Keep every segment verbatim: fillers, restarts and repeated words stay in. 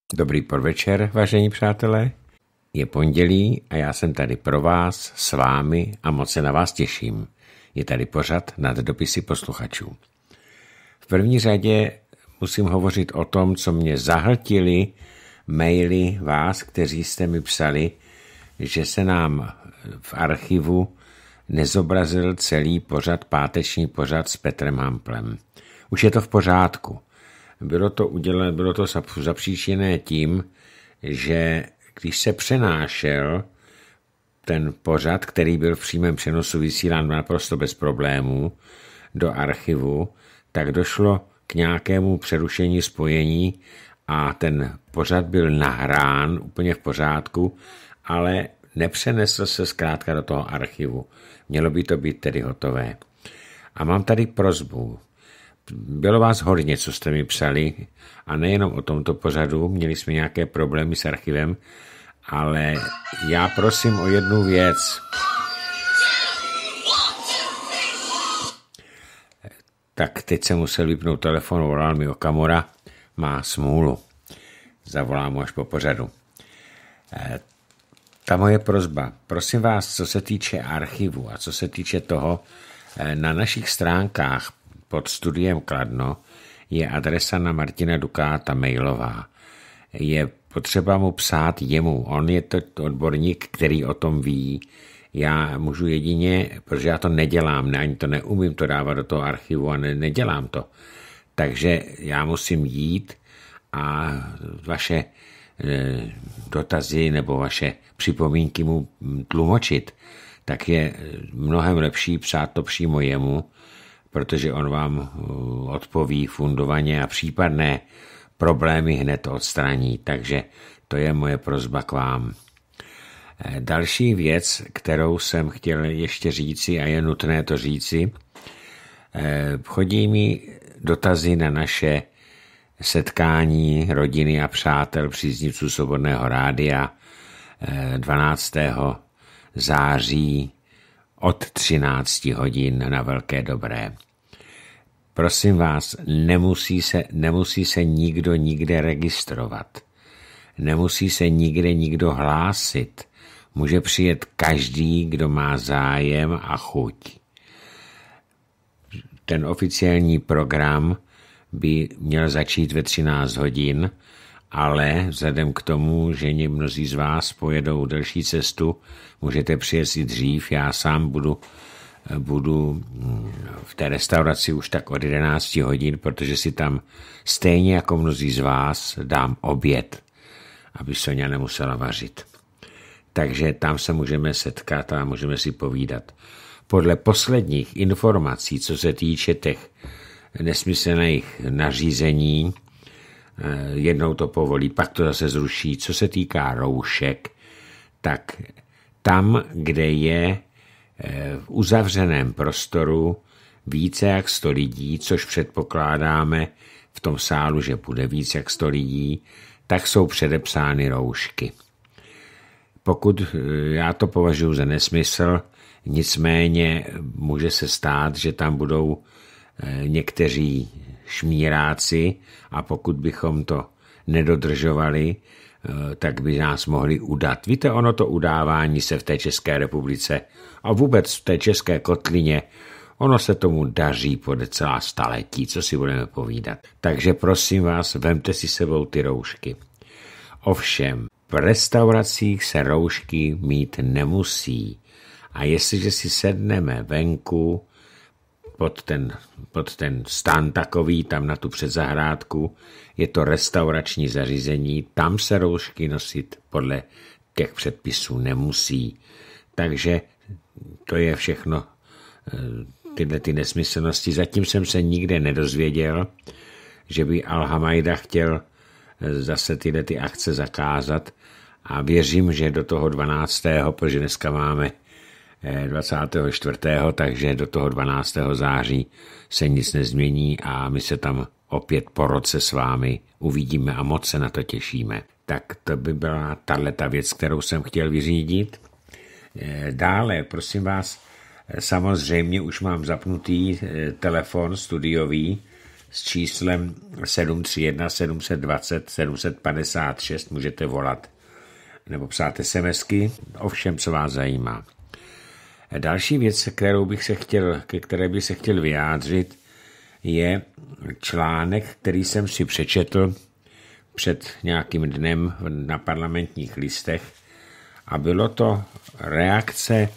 Dobrý podvečer, vážení přátelé. Je pondělí a já jsem tady pro vás, s vámi a moc se na vás těším. Je tady pořad nad dopisy posluchačů. V první řadě musím hovořit o tom, co mě zahltili maily vás, kteří jste mi psali, že se nám v archivu nezobrazil celý pořad, páteční pořad s Petrem Hamplem. Už je to v pořádku. Bylo to udělané, bylo to zapříčiněné tím, že když se přenášel ten pořad, který byl v přímém přenosu vysílán naprosto bez problémů do archivu, tak došlo k nějakému přerušení spojení a ten pořad byl nahrán úplně v pořádku, ale nepřenesl se zkrátka do toho archivu. Mělo by to být tedy hotové. A mám tady prosbu. Bylo vás hodně, co jste mi psali, a nejenom o tomto pořadu, měli jsme nějaké problémy s archivem, ale já prosím o jednu věc. Tak teď jsem musel vypnout telefon, volal mi Okamura, má smůlu. Zavolám mu až po pořadu. Ta moje prosba, prosím vás, co se týče archivu a co se týče toho, na našich stránkách pod studiem Kladno je adresa na Martina Dukáta mailová. Je potřeba mu psát jemu. On je to odborník, který o tom ví. Já můžu jedině, protože já to nedělám, ne, ani to neumím to dávat do toho archivu a ne, nedělám to. Takže já musím jít a vaše e, dotazy nebo vaše připomínky mu tlumočit. Tak je mnohem lepší psát to přímo jemu, protože on vám odpoví fundovaně a případné problémy hned odstraní. Takže to je moje prosba k vám. Další věc, kterou jsem chtěl ještě říci a je nutné to říci, chodí mi dotazy na naše setkání rodiny a přátel příznivců Svobodného rádia dvanáctého září od třinácti hodin na Velké Dobré. Prosím vás, nemusí se, nemusí se nikdo nikde registrovat. Nemusí se nikde nikdo hlásit. Může přijet každý, kdo má zájem a chuť. Ten oficiální program by měl začít ve třináct hodin, ale vzhledem k tomu, že mnozí z vás pojedou delší cestu, můžete přijet si dřív, já sám budu budu v té restauraci už tak od jedenácti hodin, protože si tam stejně jako mnozí z vás dám oběd, aby Soňa nemusela vařit. Takže tam se můžeme setkat a můžeme si povídat. Podle posledních informací, co se týče těch nesmyslných nařízení, jednou to povolí, pak to zase zruší. Co se týká roušek, tak tam, kde je v uzavřeném prostoru více jak sto lidí, což předpokládáme v tom sálu, že bude více jak sto lidí, tak jsou předepsány roušky. Pokud já to považuji za nesmysl, nicméně může se stát, že tam budou někteří šmíráci a pokud bychom to nedodržovali, tak by nás mohli udat. Víte, ono to udávání se v té České republice a vůbec v té české kotlině, ono se tomu daří po celá staletí, co si budeme povídat. Takže prosím vás, vemte si sebou ty roušky. Ovšem, v restauracích se roušky mít nemusí. A jestliže si sedneme venku pod ten, pod ten stan takový, tam na tu předzahrádku, je to restaurační zařízení, tam se roušky nosit podle těch předpisů nemusí. Takže to je všechno, tyhle ty nesmyslnosti. Zatím jsem se nikde nedozvěděl, že by Al-Hamajda chtěl zase tyhle ty akce zakázat a věřím, že do toho dvanáctého protože dneska máme dvacátého čtvrtého takže do toho dvanáctého září se nic nezmění a my se tam opět po roce s vámi uvidíme a moc se na to těšíme. Tak to by byla tahleta věc, kterou jsem chtěl vyřídit. Dále, prosím vás, samozřejmě už mám zapnutý telefon studiový, s číslem sedm tři jedna sedm dva nula sedm pět šest můžete volat nebo psát SMSky, o všem, co vás zajímá. Další věc, kterou bych se chtěl, ke které bych se chtěl vyjádřit, je článek, který jsem si přečetl před nějakým dnem na Parlamentních listech a bylo to reakce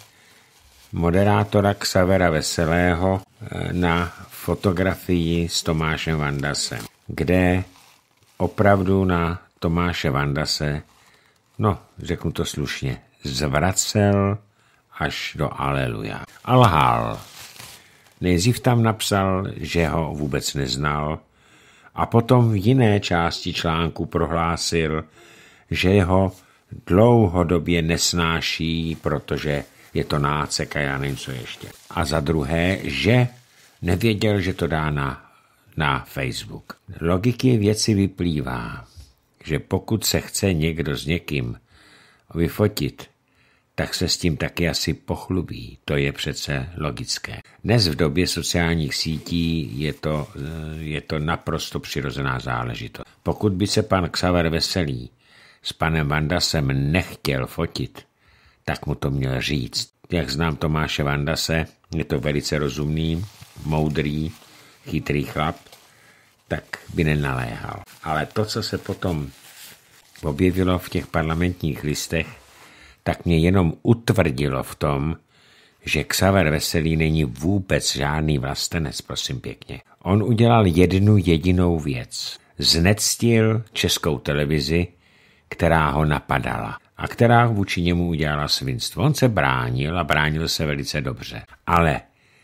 moderátora Xavera Veselého na fotografii s Tomášem Vandasem, kde opravdu na Tomáše Vandase, no, řeknu to slušně, zvracel až do aleluja. A lhal. Nejdřív tam napsal, že ho vůbec neznal a potom v jiné části článku prohlásil, že ho dlouhodobě nesnáší, protože je to nácek a já nevím, co ještě. A za druhé, že nevěděl, že to dá na, na Facebook. Logiky věci vyplývá, že pokud se chce někdo s někým vyfotit, tak se s tím taky asi pochlubí. To je přece logické. Dnes v době sociálních sítí je to, je to naprosto přirozená záležitost. Pokud by se pan Xaver Veselý s panem Vandasem nechtěl fotit, tak mu to měl říct. Jak znám Tomáše Vandase, je to velice rozumný, moudrý, chytrý chlap, tak by nenaléhal. Ale to, co se potom objevilo v těch parlamentních listech, tak mě jenom utvrdilo v tom, že Xaver Veselý není vůbec žádný vlastenec, prosím pěkně. On udělal jednu jedinou věc. Znectil Českou televizi, která ho napadala a která vůči němu udělala svinstvo. On se bránil a bránil se velice dobře. Ale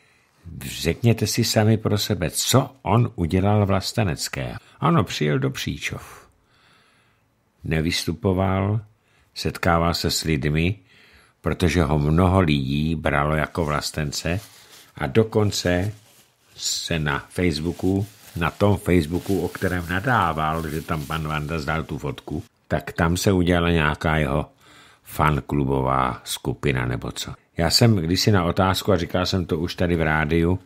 řekněte si sami pro sebe, co on udělal vlasteneckého. Ano, přijel do Příčov. Nevystupoval, setkával se s lidmi, protože ho mnoho lidí bralo jako vlastence a dokonce se na Facebooku, na tom Facebooku, o kterém nadával, že tam pan Vandas dal tu fotku, tak tam se udělala nějaká jeho fanklubová skupina nebo co. Já jsem kdysi na otázku, a říkal jsem to už tady v rádiu,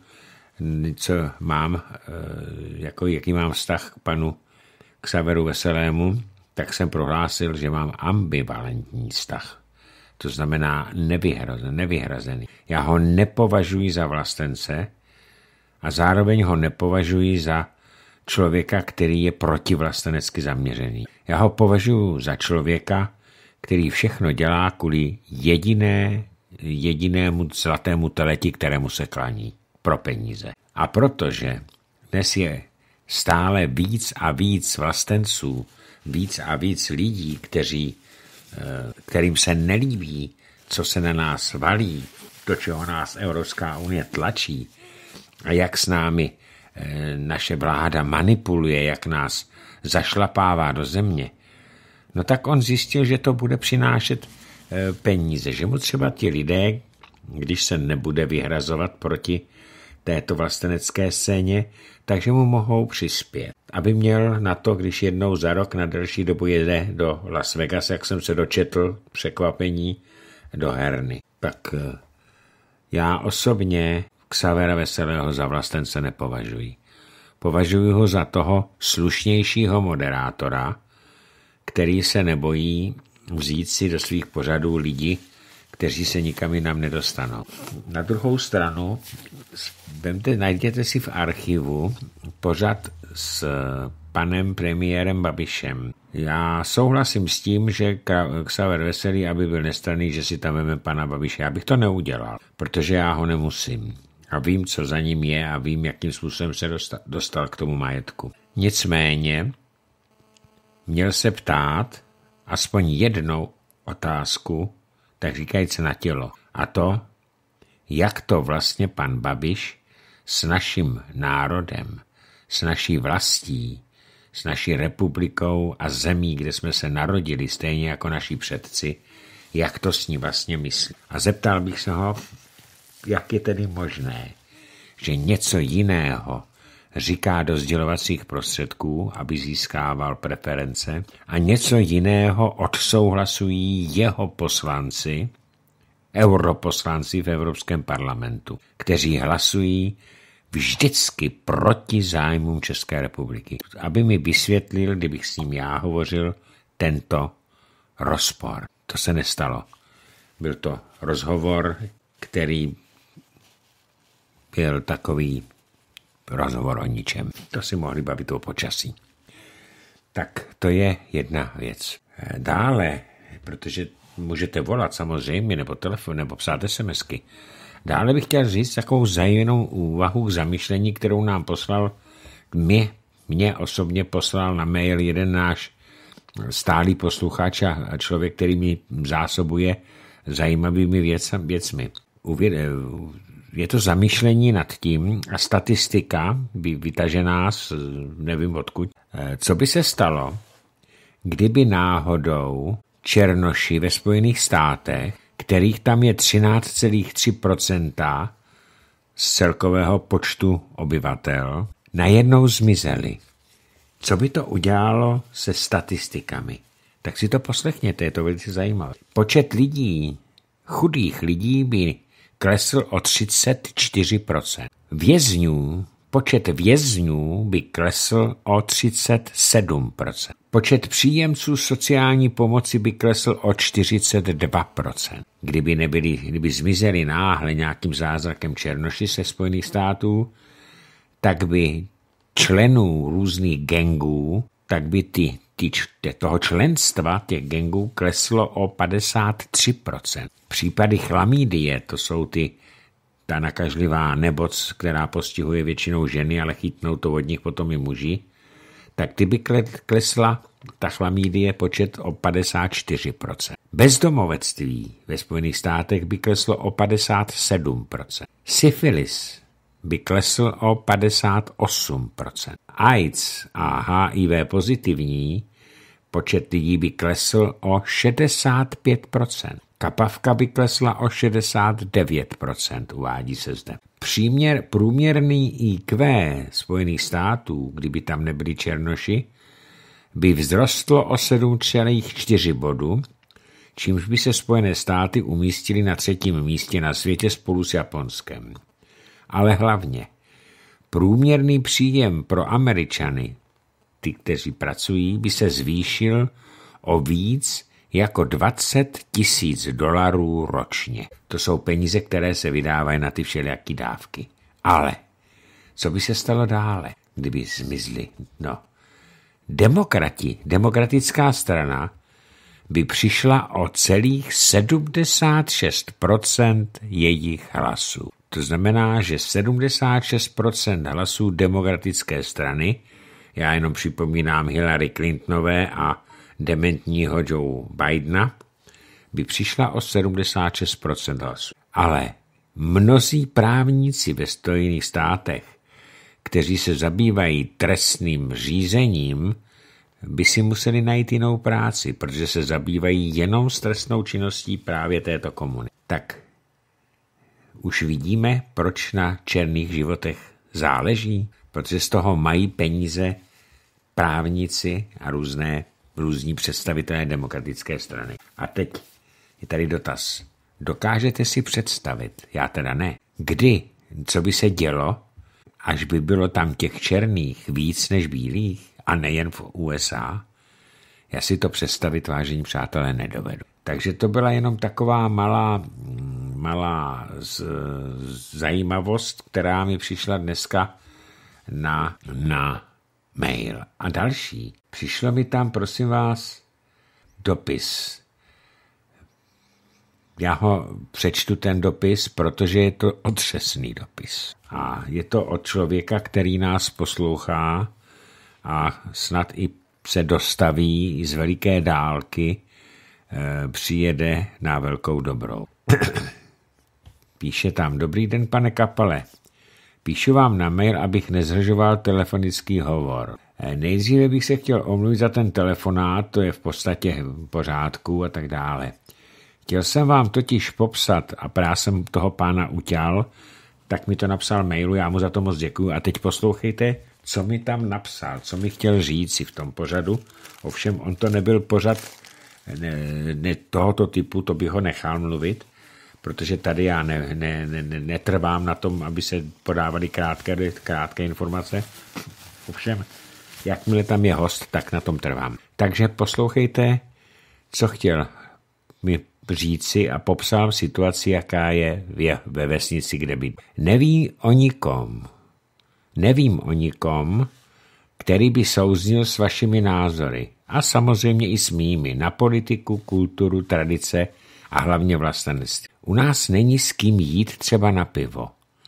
co mám, jako, jaký mám vztah k panu Xaveru Veselému, tak jsem prohlásil, že mám ambivalentní vztah. To znamená nevyhrazený, nevyhrazený. Já ho nepovažuji za vlastence a zároveň ho nepovažuji za člověka, který je protivlastenecky zaměřený. Já ho považuji za člověka, který všechno dělá kvůli jediné, jedinému zlatému teleti, kterému se klaní pro peníze. A protože dnes je stále víc a víc vlastenců, víc a víc lidí, kteří, kterým se nelíbí, co se na nás valí, do čeho nás Evropská unie tlačí a jak s námi naše vláda manipuluje, jak nás zašlapává do země, no tak on zjistil, že to bude přinášet peníze, že mu třeba ti lidé, když se nebude vyhrazovat proti této vlastenecké scéně, takže mu mohou přispět. Aby měl na to, když jednou za rok na delší dobu jede do Las Vegas, jak jsem se dočetl, překvapení, do herny. Tak já osobně Xavera Veselého za vlastence nepovažuji. Považuji ho za toho slušnějšího moderátora, který se nebojí vzít si do svých pořadů lidi, kteří se nikam jinam nedostanou. Na druhou stranu, vemte, najděte si v archivu pořad s panem premiérem Babišem. Já souhlasím s tím, že Xaver Veselý, aby byl nestranný, že si tam veme pana Babiše. Já bych to neudělal, protože já ho nemusím. A vím, co za ním je a vím, jakým způsobem se dostal, dostal k tomu majetku. Nicméně měl se ptát aspoň jednou otázku, tak říkajíc na tělo. A to, jak to vlastně pan Babiš s naším národem, s naší vlastí, s naší republikou a zemí, kde jsme se narodili, stejně jako naši předci, jak to s ní vlastně myslí. A zeptal bych se ho, jak je tedy možné, že něco jiného říká do sdělovacích prostředků, aby získával preference, a něco jiného odsouhlasují jeho poslanci, europoslanci v Evropském parlamentu, kteří hlasují vždycky proti zájmům České republiky. Aby mi vysvětlil, kdybych s ním já hovořil, tento rozpor. To se nestalo. Byl to rozhovor, který byl takový rozhovor o ničem. To si mohli bavit o počasí. Tak to je jedna věc. Dále, protože můžete volat samozřejmě, nebo telefon, nebo psát SMSky. Dále bych chtěl říct takovou zajímavou úvahu k zamyšlení, kterou nám poslal, mě, mě osobně poslal na mail jeden náš stálý posluchač a člověk, který mi zásobuje zajímavými věc, věcmi. Je to zamyšlení nad tím a statistika vytažená z nevím odkud. Co by se stalo, kdyby náhodou černoši ve Spojených státech, kterých tam je třináct celá tři procenta z celkového počtu obyvatel, najednou zmizeli. Co by to udělalo se statistikami? Tak si to poslechněte, je to velice zajímavé. Počet lidí, chudých lidí by klesl o třicet čtyři procent. Vězňů, počet vězňů by klesl o třicet sedm procent. Počet příjemců sociální pomoci by klesl o čtyřicet dva procent. Kdyby nebyli, kdyby zmizeli náhle nějakým zázrakem černoši ze Spojených států, tak by členů různých gangů, tak by ty, ty, toho členstva těch gangů kleslo o padesát tři procent. Případy chlamydie, to jsou ty, ta nakažlivá nemoc, která postihuje většinou ženy, ale chytnou to od nich potom i muži, tak ty by klesla ta chlamydie počet o padesát čtyři procent. Bezdomovectví ve Spojených státech by kleslo o padesát sedm procent. Syfilis by klesl o padesát osm procent. AIDS a H I V pozitivní počet lidí by klesl o šedesát pět procent. Kapavka by klesla o šedesát devět procent, uvádí se zde. Příměr, průměrný I Q Spojených států, kdyby tam nebyli černoši, by vzrostlo o sedm celá čtyři bodu, čímž by se Spojené státy umístily na třetím místě na světě spolu s Japonskem. Ale hlavně, průměrný příjem pro Američany, ty, kteří pracují, by se zvýšil o víc jako dvacet tisíc dolarů ročně. To jsou peníze, které se vydávají na ty všelijaký dávky. Ale co by se stalo dále, kdyby zmizli? No, demokrati, demokratická strana by přišla o celých sedmdesát šest procent jejich hlasů. To znamená, že sedmdesát šest procent hlasů demokratické strany, já jenom připomínám Hillary Clintonové a dementního Joe Bidena, by přišla o sedmdesát šest procent hlasů. Ale mnozí právníci ve Spojených státech, kteří se zabývají trestným řízením, by si museli najít jinou práci, protože se zabývají jenom s trestnou činností právě této komunity. Tak už vidíme, proč na černých životech záleží, protože z toho mají peníze právníci a různé různí představitelé demokratické strany. A teď je tady dotaz. Dokážete si představit, já teda ne, kdy, co by se dělo, až by bylo tam těch černých víc než bílých, a nejen v U S A? Já si to představit, vážení přátelé, nedovedu. Takže to byla jenom taková malá, malá z, zajímavost, která mi přišla dneska na, na mail. A další. Přišlo mi tam, prosím vás, dopis. Já ho přečtu ten dopis, protože je to otřesný dopis. A je to od člověka, který nás poslouchá a snad i se dostaví z veliké dálky, e, přijede na Velkou Dobrou. Píše tam: Dobrý den, pane Kapale. Píšu vám na mail, abych nezhržoval telefonický hovor. Nejdříve bych se chtěl omluvit za ten telefonát, to je v podstatě v pořádku a tak dále. Chtěl jsem vám totiž popsat, a právě jsem toho pána utěl, tak mi to napsal mailu, já mu za to moc děkuju. A teď poslouchejte, co mi tam napsal, co mi chtěl říct si v tom pořadu. Ovšem, on to nebyl pořad ne, ne tohoto typu, to bych ho nechal mluvit, protože tady já ne, ne, ne, netrvám na tom, aby se podávaly krátké, krátké informace. Ovšem, jakmile tam je host, tak na tom trvám. Takže poslouchejte, co chtěl mi říci a popsal situaci, jaká je ve vesnici, kde být. Neví o nikom. Nevím o nikom, který by souznil s vašimi názory. A samozřejmě i s mými na politiku, kulturu, tradice a hlavně vlastenství. U nás není s kým jít třeba na pivo.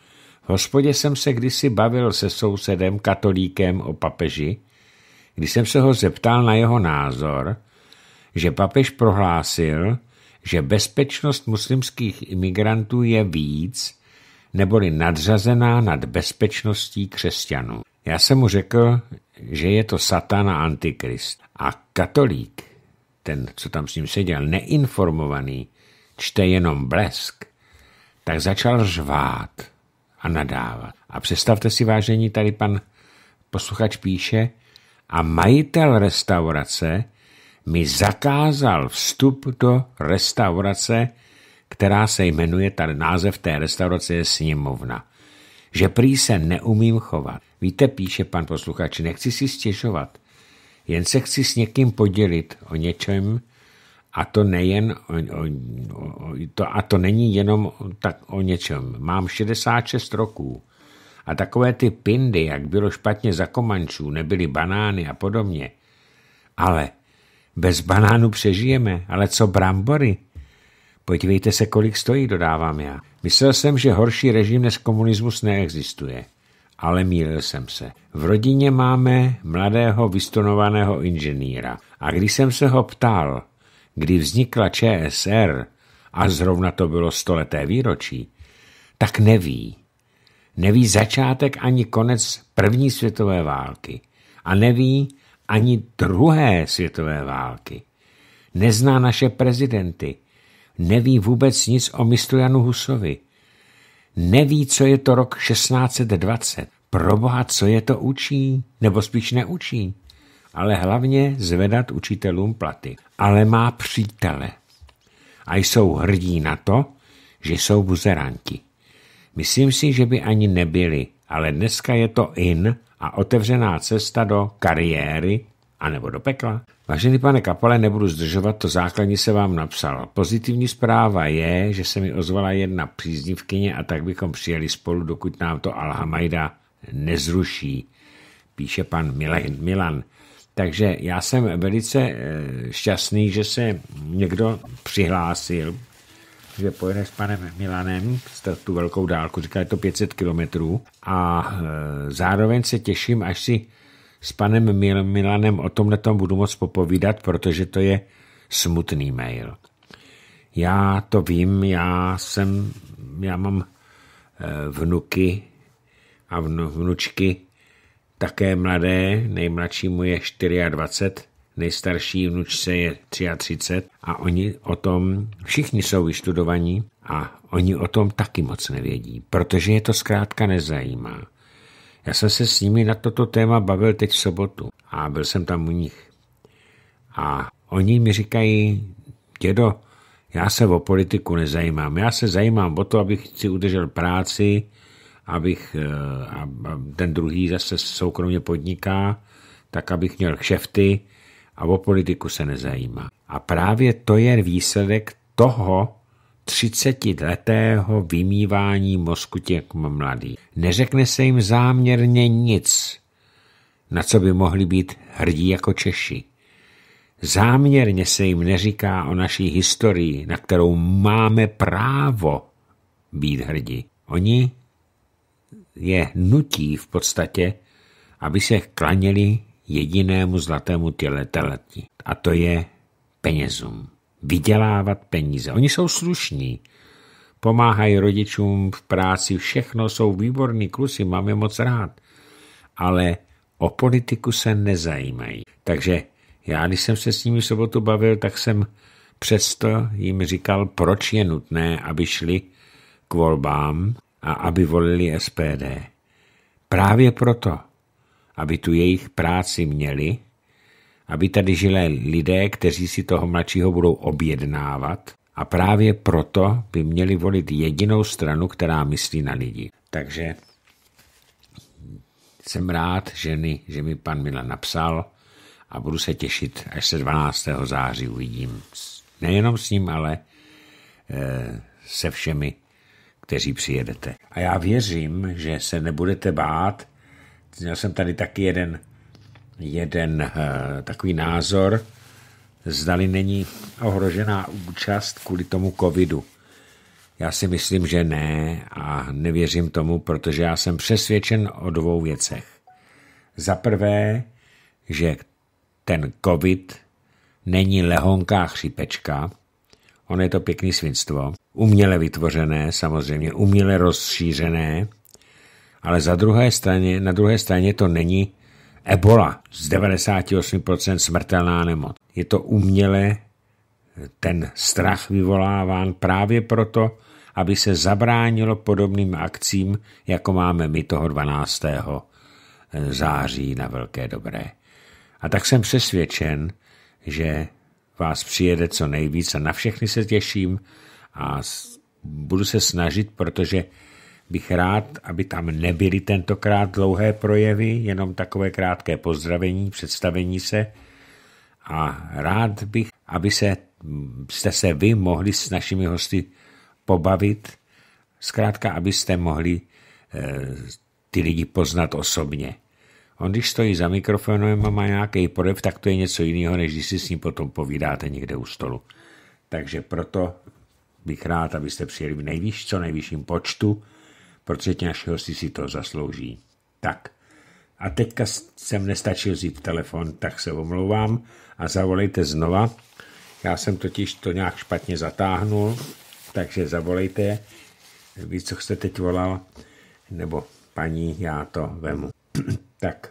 V hospodě jsem se kdysi bavil se sousedem, katolíkem o papeži, když jsem se ho zeptal na jeho názor, že papež prohlásil, že bezpečnost muslimských imigrantů je víc, neboli nadřazená nad bezpečností křesťanů. Já jsem mu řekl, že je to Satan a Antikrist. A katolík, ten, co tam s ním seděl, neinformovaný, čte jenom Blesk, tak začal řvát a nadávat. A představte si, vážení, tady pan posluchač píše, a majitel restaurace mi zakázal vstup do restaurace, která se jmenuje, tady název té restaurace je Sněmovna. Že prý se neumím chovat. Víte, píše pan posluchač, nechci si stěžovat, jen se chci s někým podělit o něčem, a to nejen o, o, o, to, a to není jenom tak o něčem. Mám šedesát šest roků a takové ty pindy, jak bylo špatně za Komančů, nebyly banány a podobně. Ale bez banánu přežijeme, ale co brambory? Podívejte se, kolik stojí, dodávám já. Myslel jsem, že horší režim než komunismus neexistuje. Ale mýlil jsem se. V rodině máme mladého vystonovaného inženýra. A když jsem se ho ptal, kdy vznikla Č S R, a zrovna to bylo stoleté výročí, tak neví. Neví začátek ani konec první světové války. A neví ani druhé světové války. Nezná naše prezidenty. Neví vůbec nic o mistru Janu Husovi. Neví, co je to rok šestnáct set dvacet. Proboha, co je to učí? Nebo spíš neučí. Ale hlavně zvedat učitelům platy. Ale má přítele. A jsou hrdí na to, že jsou buzeranti. Myslím si, že by ani nebyli, ale dneska je to in a otevřená cesta do kariéry anebo do pekla. Vážený pane Kapale, nebudu zdržovat, to základní se vám napsal. Pozitivní zpráva je, že se mi ozvala jedna příznivkyně a tak bychom přijeli spolu, dokud nám to Alhamajda nezruší, píše pan Milan. Takže já jsem velice šťastný, že se někdo přihlásil, že pojede s panem Milanem tu velkou dálku, říká, je to pět set kilometrů a zároveň se těším, až si s panem Milanem o tomhle tom budu moc popovídat, protože to je smutný mail. Já to vím, já jsem, já mám vnuky a vnu, vnučky také mladé, nejmladšímu je dvacet čtyři, nejstarší vnučce je třicet tři a oni o tom, všichni jsou vystudovaní a oni o tom taky moc nevědí, protože je to zkrátka nezajímá. Já jsem se s nimi na toto téma bavil teď v sobotu a byl jsem tam u nich. A oni mi říkají, dědo, já se o politiku nezajímám. Já se zajímám o to, abych si udržel práci, abych, a ten druhý zase soukromně podniká, tak abych měl kšefty a o politiku se nezajímá. A právě to je výsledek toho třicetiletého vymývání mozku těch mladých. Neřekne se jim záměrně nic, na co by mohli být hrdí jako Češi. Záměrně se jim neříká o naší historii, na kterou máme právo být hrdí. Oni je nutí v podstatě, aby se klaněli jedinému zlatému těletí. A to je penězům. Vydělávat peníze. Oni jsou slušní. Pomáhají rodičům v práci, všechno, jsou výborní kluci, mám je moc rád. Ale o politiku se nezajímají. Takže já, když jsem se s nimi v sobotu bavil, tak jsem přesto jim říkal, proč je nutné, aby šli k volbám a aby volili S P D. Právě proto, aby tu jejich práci měli, aby tady žili lidé, kteří si toho mladšího budou objednávat, A právě proto by měli volit jedinou stranu, která myslí na lidi. Takže jsem rád, že mi, že mi pan Milan napsal a budu se těšit, až se dvanáctého září uvidím. Nejenom s ním, ale e, se všemi, kteří přijedete. A já věřím, že se nebudete bát. Měl jsem tady taky jeden, jeden e, takový názor, zdali není ohrožená účast kvůli tomu covidu. Já si myslím, že ne a nevěřím tomu, protože já jsem přesvědčen o dvou věcech. Za prvé, že ten covid není lehonká chřipečka, on je to pěkný svinstvo, uměle vytvořené, samozřejmě uměle rozšířené, ale za druhé straně, na druhé straně to není ebola z devadesát osm procent smrtelná nemoc. Je to uměle ten strach vyvoláván právě proto, aby se zabránilo podobným akcím, jako máme my toho dvanáctého září na Velké Dobré. A tak jsem přesvědčen, že vás přijede co nejvíc a na všechny se těším a budu se snažit, protože bych rád, aby tam nebyly tentokrát dlouhé projevy, jenom takové krátké pozdravení, představení se a rád bych, aby se, jste se vy mohli s našimi hosty pobavit, zkrátka, abyste mohli e, ty lidi poznat osobně. On, když stojí za mikrofonem a má nějaký projev, tak to je něco jiného, než když si s ním potom povídáte někde u stolu. Takže proto bych rád, abyste přijeli v nejvíc, co nejvyšším počtu, protože ti naši hosti si to zaslouží. Tak. A teďka jsem nestačil vzít telefon, tak se omlouvám a zavolejte znova. Já jsem totiž to nějak špatně zatáhnul, takže zavolejte. Víc, co jste teď volal, nebo paní, já to vemu. Tak.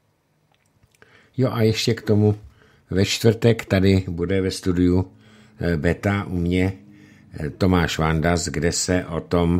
Jo a ještě k tomu ve čtvrtek tady bude ve studiu Beta u mě Tomáš Vandas, kde se o tom,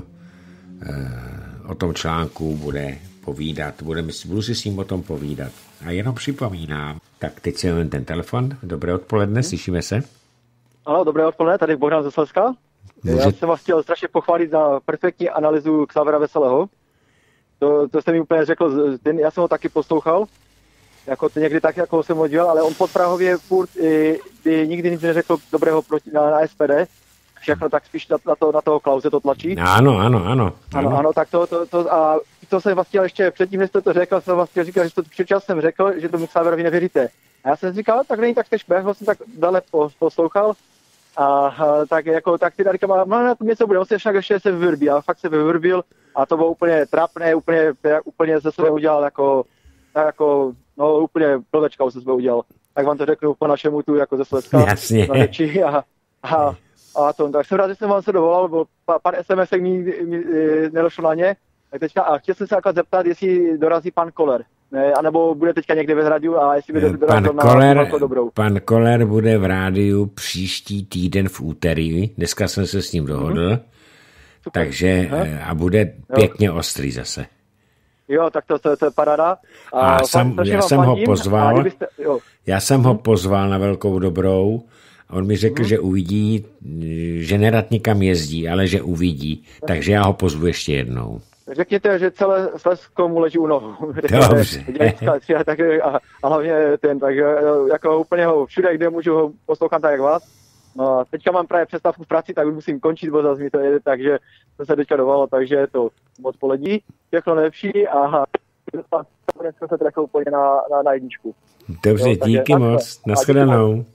o tom článku bude povídat. Budeme, budu si s ním o tom povídat. A jenom připomínám. Tak teď si jen ten telefon. Dobré odpoledne, slyšíme se? Ano, dobré odpoledne, tady Bohdan ze Slezska. Může... Já jsem vás chtěl strašně pochválit za perfektní analýzu Xavera Veselého. To, to jste mi úplně řekl, ten, já jsem ho taky poslouchal, jako to někdy tak, jako jsem ho dělal, ale on pod Prahově furt i, i nikdy nic neřekl dobrého proti, na, na S P D. Všechno tak spíš na, na, to, na toho Klause to tlačí. Ano, ano, ano. Ano, ano, tak to, to, to a to jsem vás chtěl ještě předtím, než jste to řekl, jsem vás chtěl říkat, že to předčas jsem řekl, že tomu Xaverovi nevěříte. A já jsem říkal, tak není tak tež, já jsem tak dále poslouchal. A, a tak jako, tak ty tady říkám, no na tom něco bude, on se však ještě se vyvrbí, a fakt se vyvrbil a to bylo úplně trapné, úplně, úplně ze sebe udělal jako, jako, no úplně blbečka ze sebe udělal. Tak vám to řeknu po našemu tu jako ze Slezska. Jasně. Na řeči a, a, a to, tak jsem rád, že jsem vám se dovolal, bo pár es em esek mi, mi nedošlo na ně. Tak teďka, a chtěl jsem se jako zeptat, jestli dorazí pan Koller. Ne, anebo bude teďka někde ve rádiu a jestli bude dorazil na Velkou Dobrou. Pan Koller bude v rádiu příští týden v úterý. Dneska jsem se s ním dohodl. Mm-hmm. Takže a bude pěkně jo. Ostrý zase. Jo, tak to, to, to je paráda. A, a sam, já jsem ho pozval, kdybyste, já jsem ho pozval na Velkou Dobrou a on mi řekl, mm. že uvidí, že nerad nikam jezdí, ale že uvidí. Takže já ho pozvu ještě jednou. Řekněte, že celé Slezsko mu leží u nohou. Dobře. tak, a, a hlavně ten, tak jako úplně ho všude, kde můžu ho poslouchat tak jak vás. No a teďka mám právě přestávku v práci, tak musím končit, bo zase mi to jede, takže jsem se teďka dovolal, takže je to odpolední, všechno nejlepší a dneska se trefil úplně na, na, na jedničku. Dobře, jo, díky takže, moc, nashledanou.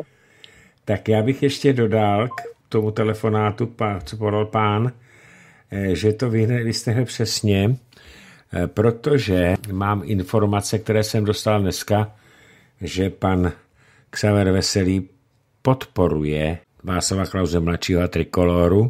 Tak já bych ještě dodal k tomu telefonátu, co podal pán, že to vystihl přesně, protože mám informace, které jsem dostal dneska, že pan Xaver Veselý podporuje Václava Klause mladšího a Trikoloru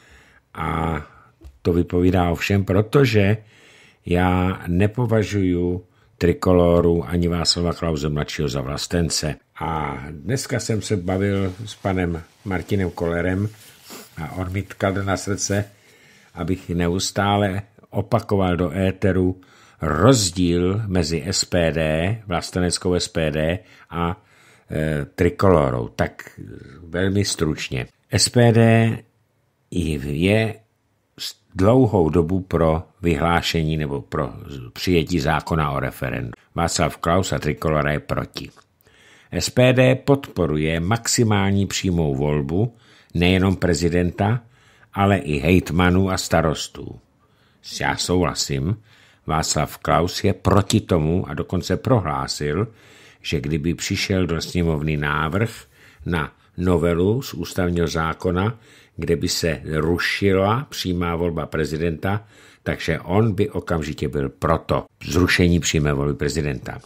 a to vypovídá o všem, protože já nepovažuju Trikoloru ani Václava Klause mladšího za vlastence. A dneska jsem se bavil s panem Martinem Kollerem a on mi tkal na srdce, abych neustále opakoval do éteru rozdíl mezi S P D, vlasteneckou S P D a e, Trikolorou. Tak velmi stručně. S P D je dlouhou dobu pro vyhlášení nebo pro přijetí zákona o referendu. Václav Klaus a Trikolora je proti. S P D podporuje maximální přímou volbu nejenom prezidenta, ale i hejtmanů a starostů. Já souhlasím, Václav Klaus je proti tomu a dokonce prohlásil, že kdyby přišel do sněmovny návrh na novelu z ústavního zákona, kde by se rušila přímá volba prezidenta, takže on by okamžitě byl proto zrušení přímé volby prezidenta.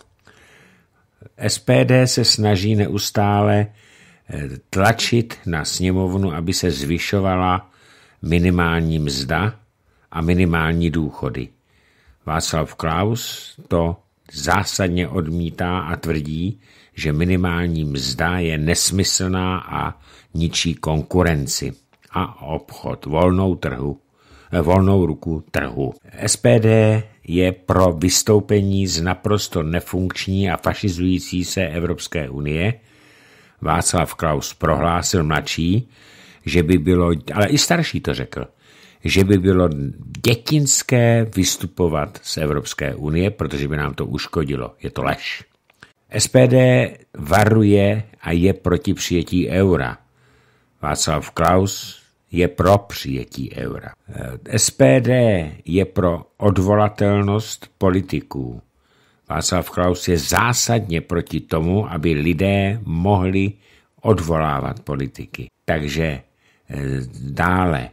S P D se snaží neustále tlačit na sněmovnu, aby se zvyšovala minimální mzda a minimální důchody. Václav Klaus to zásadně odmítá a tvrdí, že minimální mzda je nesmyslná a ničí konkurenci a obchod, volnou, trhu, volnou ruku trhu. S P D je pro vystoupení z naprosto nefunkční a fašizující se Evropské unie. Václav Klaus prohlásil mladší, že by bylo, ale i starší to řekl, že by bylo dětinské vystupovat z Evropské unie, protože by nám to uškodilo. Je to lež. S P D varuje a je proti přijetí eura. Václav Klaus je pro přijetí eura. S P D je pro odvolatelnost politiků. Václav Klaus je zásadně proti tomu, aby lidé mohli odvolávat politiky. Takže dále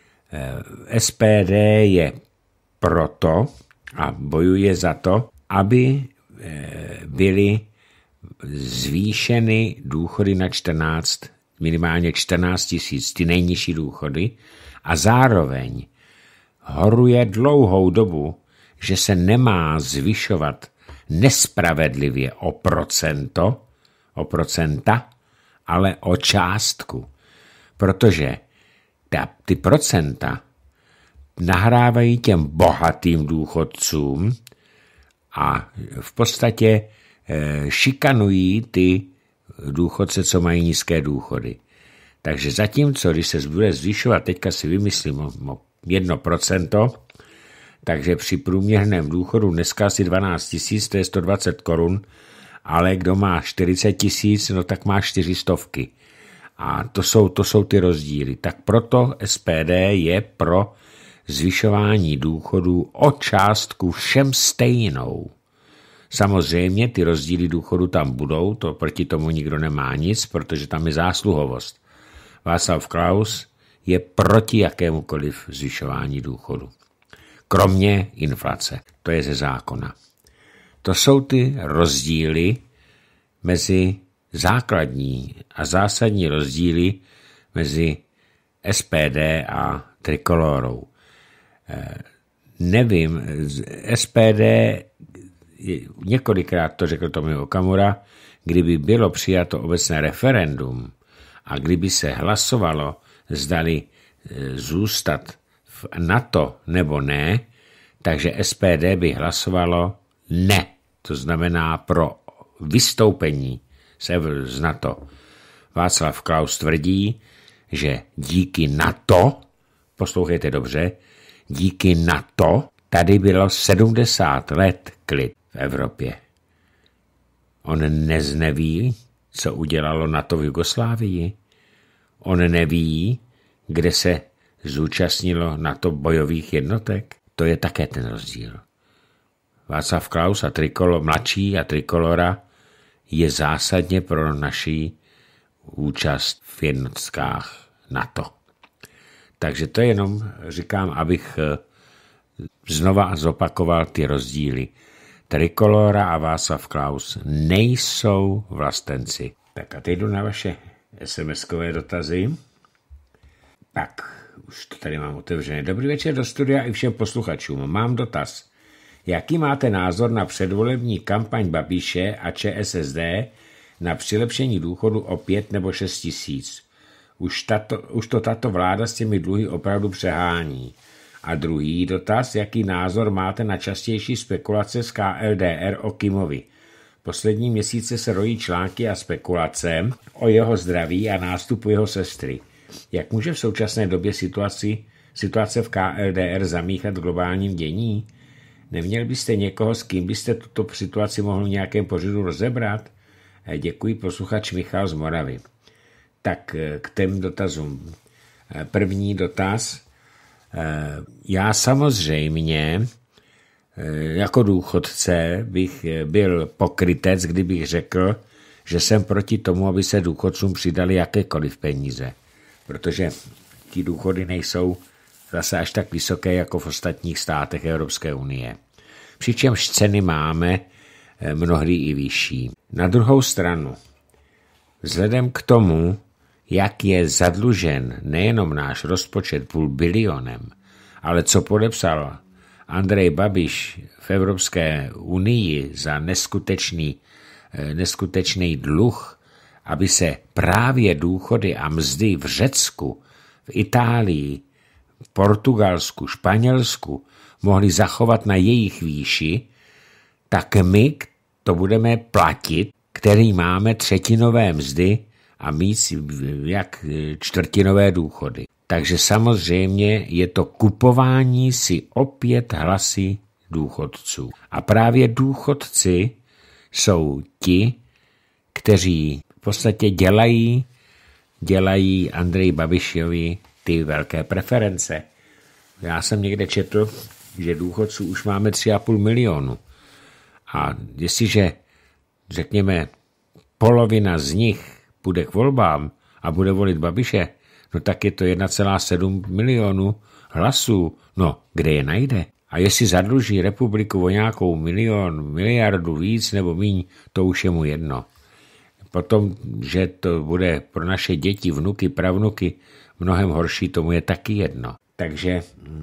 S P D je proto a bojuje za to, aby byly zvýšeny důchody na čtrnáct, minimálně čtrnáct tisíc, ty nejnižší důchody, a zároveň horuje dlouhou dobu, že se nemá zvyšovat nespravedlivě o procento, o procenta, ale o částku. Protože ta, ty procenta nahrávají těm bohatým důchodcům a v podstatě e, šikanují ty důchodce, co mají nízké důchody. Takže zatímco, když se bude zvyšovat, teďka si vymyslím o jedno procento, takže při průměrném důchodu dneska asi dvanáct tisíc, to je sto dvacet korun, ale kdo má čtyřicet tisíc, no tak má čtyři stovky. A to jsou, to jsou ty rozdíly. Tak proto S P D je pro zvyšování důchodů o částku všem stejnou. Samozřejmě ty rozdíly důchodu tam budou, to proti tomu nikdo nemá nic, protože tam je zásluhovost. Václav Klaus je proti jakémukoliv zvyšování důchodu. Kromě inflace. To je ze zákona. To jsou ty rozdíly mezi základní a zásadní rozdíly mezi S P D a Trikolorou. Nevím, S P D, několikrát to řekl Tomio Okamura, kdyby bylo přijato obecné referendum a kdyby se hlasovalo, zdali zůstat v NATO nebo ne, takže S P D by hlasovalo ne. To znamená pro vystoupení z NATO. Václav Klaus tvrdí, že díky NATO, poslouchejte dobře, díky NATO tady bylo sedmdesát let klid v Evropě. On nezneví, co udělalo NATO v Jugoslávii. On neví, kde se zúčastnilo NATO bojových jednotek. To je také ten rozdíl. Václav Klaus a Trikolor, mladší a Trikolora je zásadně pro naši účast v jednotkách NATO. Takže to jenom říkám, abych znova zopakoval ty rozdíly. Trikolora a Václav Klaus nejsou vlastenci. Tak a teď jdu na vaše SMSkové dotazy. Tak, už to tady mám otevřené. Dobrý večer do studia i všem posluchačům. Mám dotaz. Jaký máte názor na předvolební kampaň Babiše a ČSSD na přilepšení důchodu o pět nebo šest tisíc? Už, tato, už to tato vláda s těmi dluhy opravdu přehání. A druhý dotaz, jaký názor máte na častější spekulace z K L D R o Kimovi? Poslední měsíce se rojí články a spekulace o jeho zdraví a nástupu jeho sestry. Jak může v současné době situaci, situace v K L D R zamíchat globálním dění? Neměl byste někoho, s kým byste tuto situaci mohl v nějakém pořadu rozebrat? Děkuji, posluchač Michal z Moravy. Tak k těm dotazům. První dotaz. Já samozřejmě jako důchodce bych byl pokrytec, kdybych řekl, že jsem proti tomu, aby se důchodcům přidali jakékoliv peníze. Protože ty důchody nejsou zase až tak vysoké jako v ostatních státech Evropské unie. Přičemž ceny máme mnohdy i vyšší. Na druhou stranu, vzhledem k tomu, jak je zadlužen nejenom náš rozpočet půl bilionem, ale co podepsal Andrej Babiš v Evropské unii za neskutečný, neskutečný dluh, aby se právě důchody a mzdy v Řecku, v Itálii, v Portugalsku, Španělsku mohli zachovat na jejich výši, tak my to budeme platit, který máme třetinové mzdy a mít jak čtvrtinové důchody. Takže samozřejmě je to kupování si opět hlasy důchodců. A právě důchodci jsou ti, kteří v podstatě dělají, dělají Andreji Babišovi ty velké preference. Já jsem někde četl, že důchodců už máme tři a půl milionu. A jestliže, řekněme, polovina z nich půjde k volbám a bude volit Babiše, no tak je to jedna celá sedm milionu hlasů. No, kde je najde? A jestli zadluží republiku o nějakou milion, miliardu víc nebo míň, to už je mu jedno. Potom, že to bude pro naše děti, vnuky, pravnuky mnohem horší, tomu je taky jedno. Takže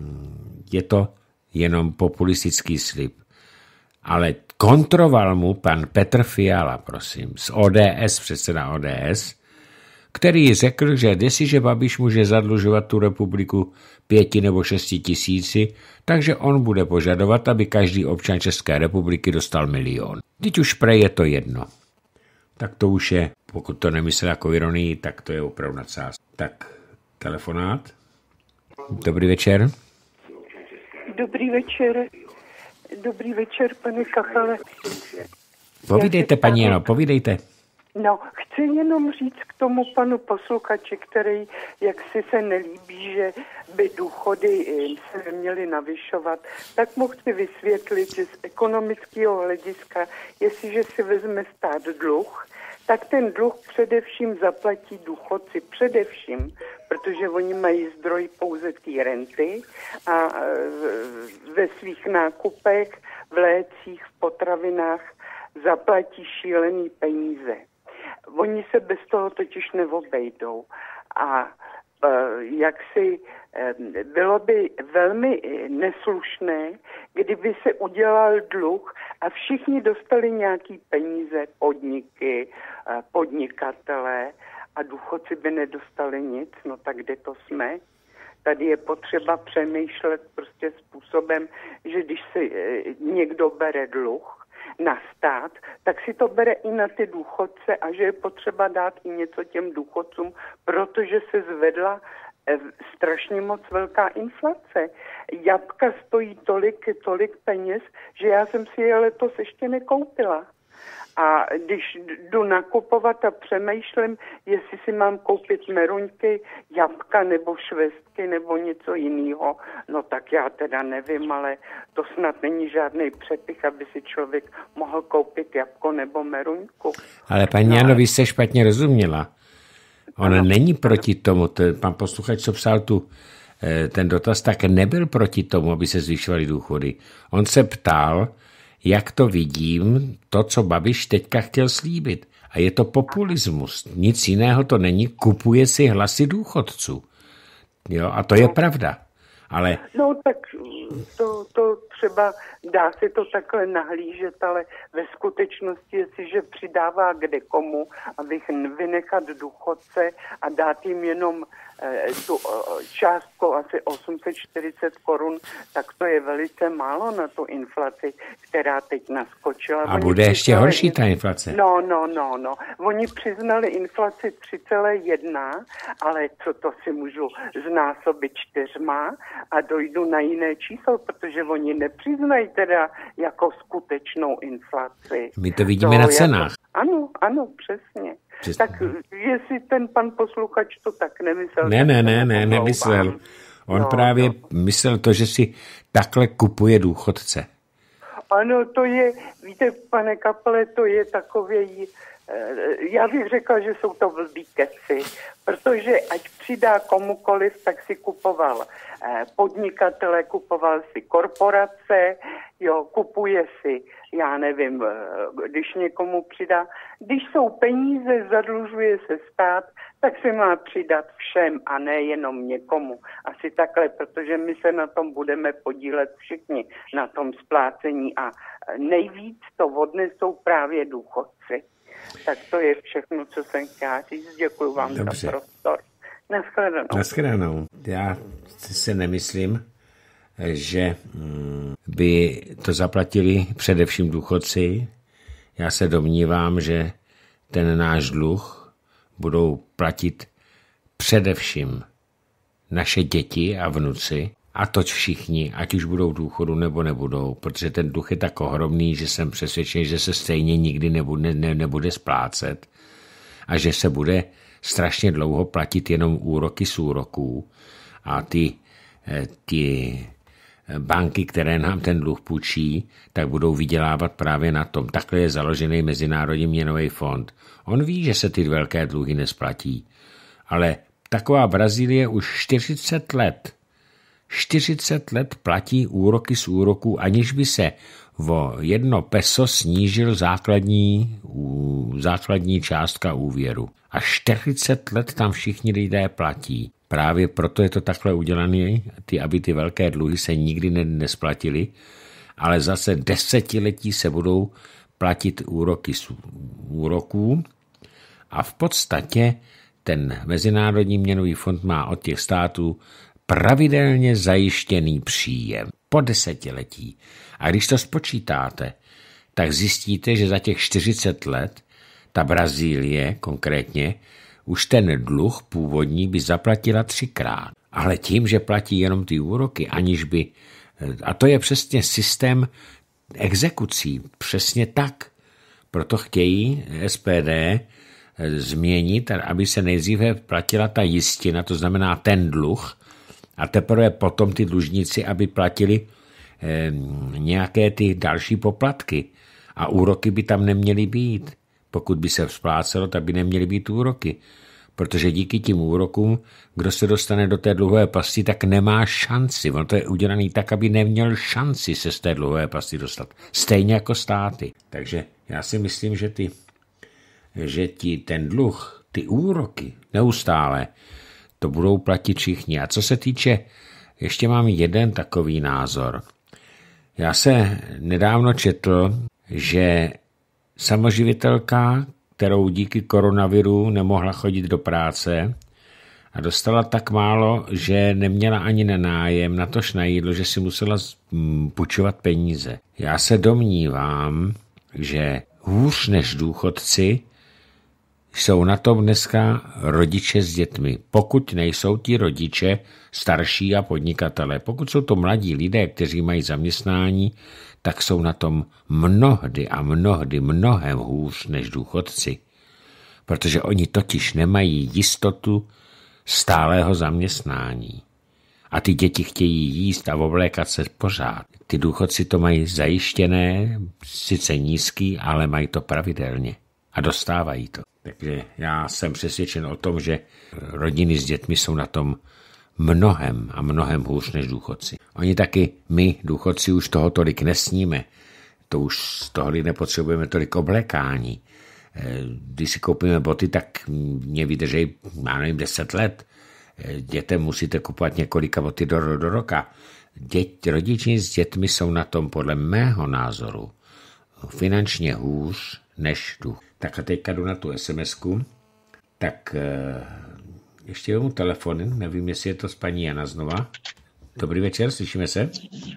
je to jenom populistický slib. Ale kontroval mu pan Petr Fiala, prosím, z O D S, předseda O D S, který řekl, že jestliže Babiš může zadlužovat tu republiku pěti nebo šesti tisíci, takže on bude požadovat, aby každý občan České republiky dostal milion. Teď už prej je to jedno. Tak to už je, pokud to nemyslel jako ironii, tak to je opravdu nadsázka. Tak, telefonát. Dobrý večer. Dobrý večer. Dobrý večer, pane Kachale. Povídejte, paní Jano, povídejte. No, chci jenom říct k tomu panu posluchači, který jak si se nelíbí, že by důchody se neměly navyšovat, tak mu chci vysvětlit, že z ekonomického hlediska, jestliže si vezme stát dluh, tak ten dluh především zaplatí důchodci, především, protože oni mají zdroj pouze té renty a ve svých nákupech, v lécích, v potravinách zaplatí šílený peníze. Oni se bez toho totiž neobejdou. A jak si bylo by velmi neslušné, kdyby se udělal dluh a všichni dostali nějaký peníze, podniky, podnikatelé a důchodci by nedostali nic, no tak kde to jsme? Tady je potřeba přemýšlet prostě způsobem, že když si někdo bere dluh na stát, tak si to bere i na ty důchodce a že je potřeba dát i něco těm důchodcům, protože se zvedla strašně moc velká inflace. Jabka stojí tolik, tolik peněz, že já jsem si je letos ještě nekoupila. A když jdu nakupovat a přemýšlím, jestli si mám koupit meruňky, jabka nebo švestky nebo něco jiného, no tak já teda nevím, ale to snad není žádný předpich, aby si člověk mohl koupit jabko nebo meruňku. Ale paní Jano, vy jste špatně rozuměla. Ona ano, není proti ano. tomu, ten pan posluchač, co psal tu ten dotaz, tak nebyl proti tomu, aby se zvyšovaly důchody. On se ptal, jak to vidím, to, co Babiš teďka chtěl slíbit. A je to populismus. Nic jiného to není. Kupuje si hlasy důchodců. Jo, a to je pravda. Ale... No tak to, to třeba dá se to takhle nahlížet, ale ve skutečnosti, jestliže přidává kde komu, abych vynechat důchodce a dát jim jenom eh, tu eh, částku asi osm set čtyřicet korun, tak to je velice málo na tu inflaci, která teď naskočila. A Oni bude ještě přiznali, horší ta inflace. No, no, no, no. Oni přiznali inflaci tři celá jedna, ale co to si můžu znásobit čtyřma a dojdu na jiné číslo, protože oni nepřiznají teda jako skutečnou inflaci. My to vidíme to na cenách. Jako, ano, ano, přesně. přesně. Tak jestli ten pan posluchač to tak nemyslel. Ne, ne, ne, ne, nemyslel. On no, právě no. myslel to, že si takhle kupuje důchodce. Ano, to je, víte, pane Kapele, to je takový, já bych řekla, že jsou to blbý keci, protože ať přidá komukoliv, tak si kupoval podnikatele, kupoval si korporace, jo, kupuje si, já nevím, když někomu přidá. Když jsou peníze, zadlužuje se stát, tak se má přidat všem a ne jenom někomu. Asi takhle, protože my se na tom budeme podílet všichni, na tom splácení a nejvíc to odnesou právě důchodci. Tak to je všechno, co jsem chtěla říct. Děkuji vám Dobře. za prostor. Naschledanou. Naschledanou. Já si nemyslím, že by to zaplatili především důchodci. Já se domnívám, že ten náš dluh budou platit především naše děti a vnuci, a toť všichni, ať už budou v důchodu nebo nebudou, protože ten dluh je tak ohromný, že jsem přesvědčen, že se stejně nikdy nebude, ne, nebude splácet a že se bude strašně dlouho platit jenom úroky z úroků a ty, ty banky, které nám ten dluh půjčí, tak budou vydělávat právě na tom. Takhle je založený Mezinárodní měnový fond. On ví, že se ty velké dluhy nesplatí, ale taková Brazílie už čtyřicet let čtyřicet let platí úroky z úroků, aniž by se o jedno peso snížil základní, základní částka úvěru. A čtyřicet let tam všichni lidé platí. Právě proto je to takhle udělané, ty, aby ty velké dluhy se nikdy nesplatily, ale zase desetiletí se budou platit úroky z úroků a v podstatě ten Mezinárodní měnový fond má od těch států pravidelně zajištěný příjem po desetiletí. A když to spočítáte, tak zjistíte, že za těch čtyřicet let ta Brazílie konkrétně už ten dluh původní by zaplatila třikrát. Ale tím, že platí jenom ty úroky, aniž by... A to je přesně systém exekucí. Přesně tak. Proto chtějí S P D změnit, aby se nejdříve platila ta jistina, to znamená ten dluh, a teprve potom ty dlužníci, aby platili eh, nějaké ty další poplatky. A úroky by tam neměly být. Pokud by se splácelo, tak by neměly být úroky. Protože díky tím úrokům, kdo se dostane do té dluhové pasti, tak nemá šanci. On to je udělaný tak, aby neměl šanci se z té dluhové pasti dostat. Stejně jako státy. Takže já si myslím, že, ty, že ti ten dluh, ty úroky neustále, to budou platit všichni. A co se týče, ještě mám jeden takový názor. Já se nedávno četl, že samoživitelka, kterou díky koronaviru nemohla chodit do práce a dostala tak málo, že neměla ani na nájem, natož na jídlo, že si musela půjčovat peníze. Já se domnívám, že hůř než důchodci jsou na tom dneska rodiče s dětmi. Pokud nejsou ti rodiče starší a podnikatelé, pokud jsou to mladí lidé, kteří mají zaměstnání, tak jsou na tom mnohdy a mnohdy mnohem hůř než důchodci. Protože oni totiž nemají jistotu stálého zaměstnání. A ty děti chtějí jíst a oblékat se pořád. Ty důchodci to mají zajištěné, sice nízký, ale mají to pravidelně. A dostávají to. Takže já jsem přesvědčen o tom, že rodiny s dětmi jsou na tom mnohem a mnohem hůř než důchodci. Oni taky, my důchodci už toho tolik nesníme. To už z toho nepotřebujeme tolik oblékání. Když si koupíme boty, tak mě vydrží, já nevím, deset let. Dětem musíte kupovat několika boty do, do roka. dět, rodiči s dětmi jsou na tom podle mého názoru finančně hůř než tu. Tak a teďka jdu na tu SMSku. Tak ještě vemu telefon, nevím, jestli je to s paní Jana znova. Dobrý večer, slyšíme se?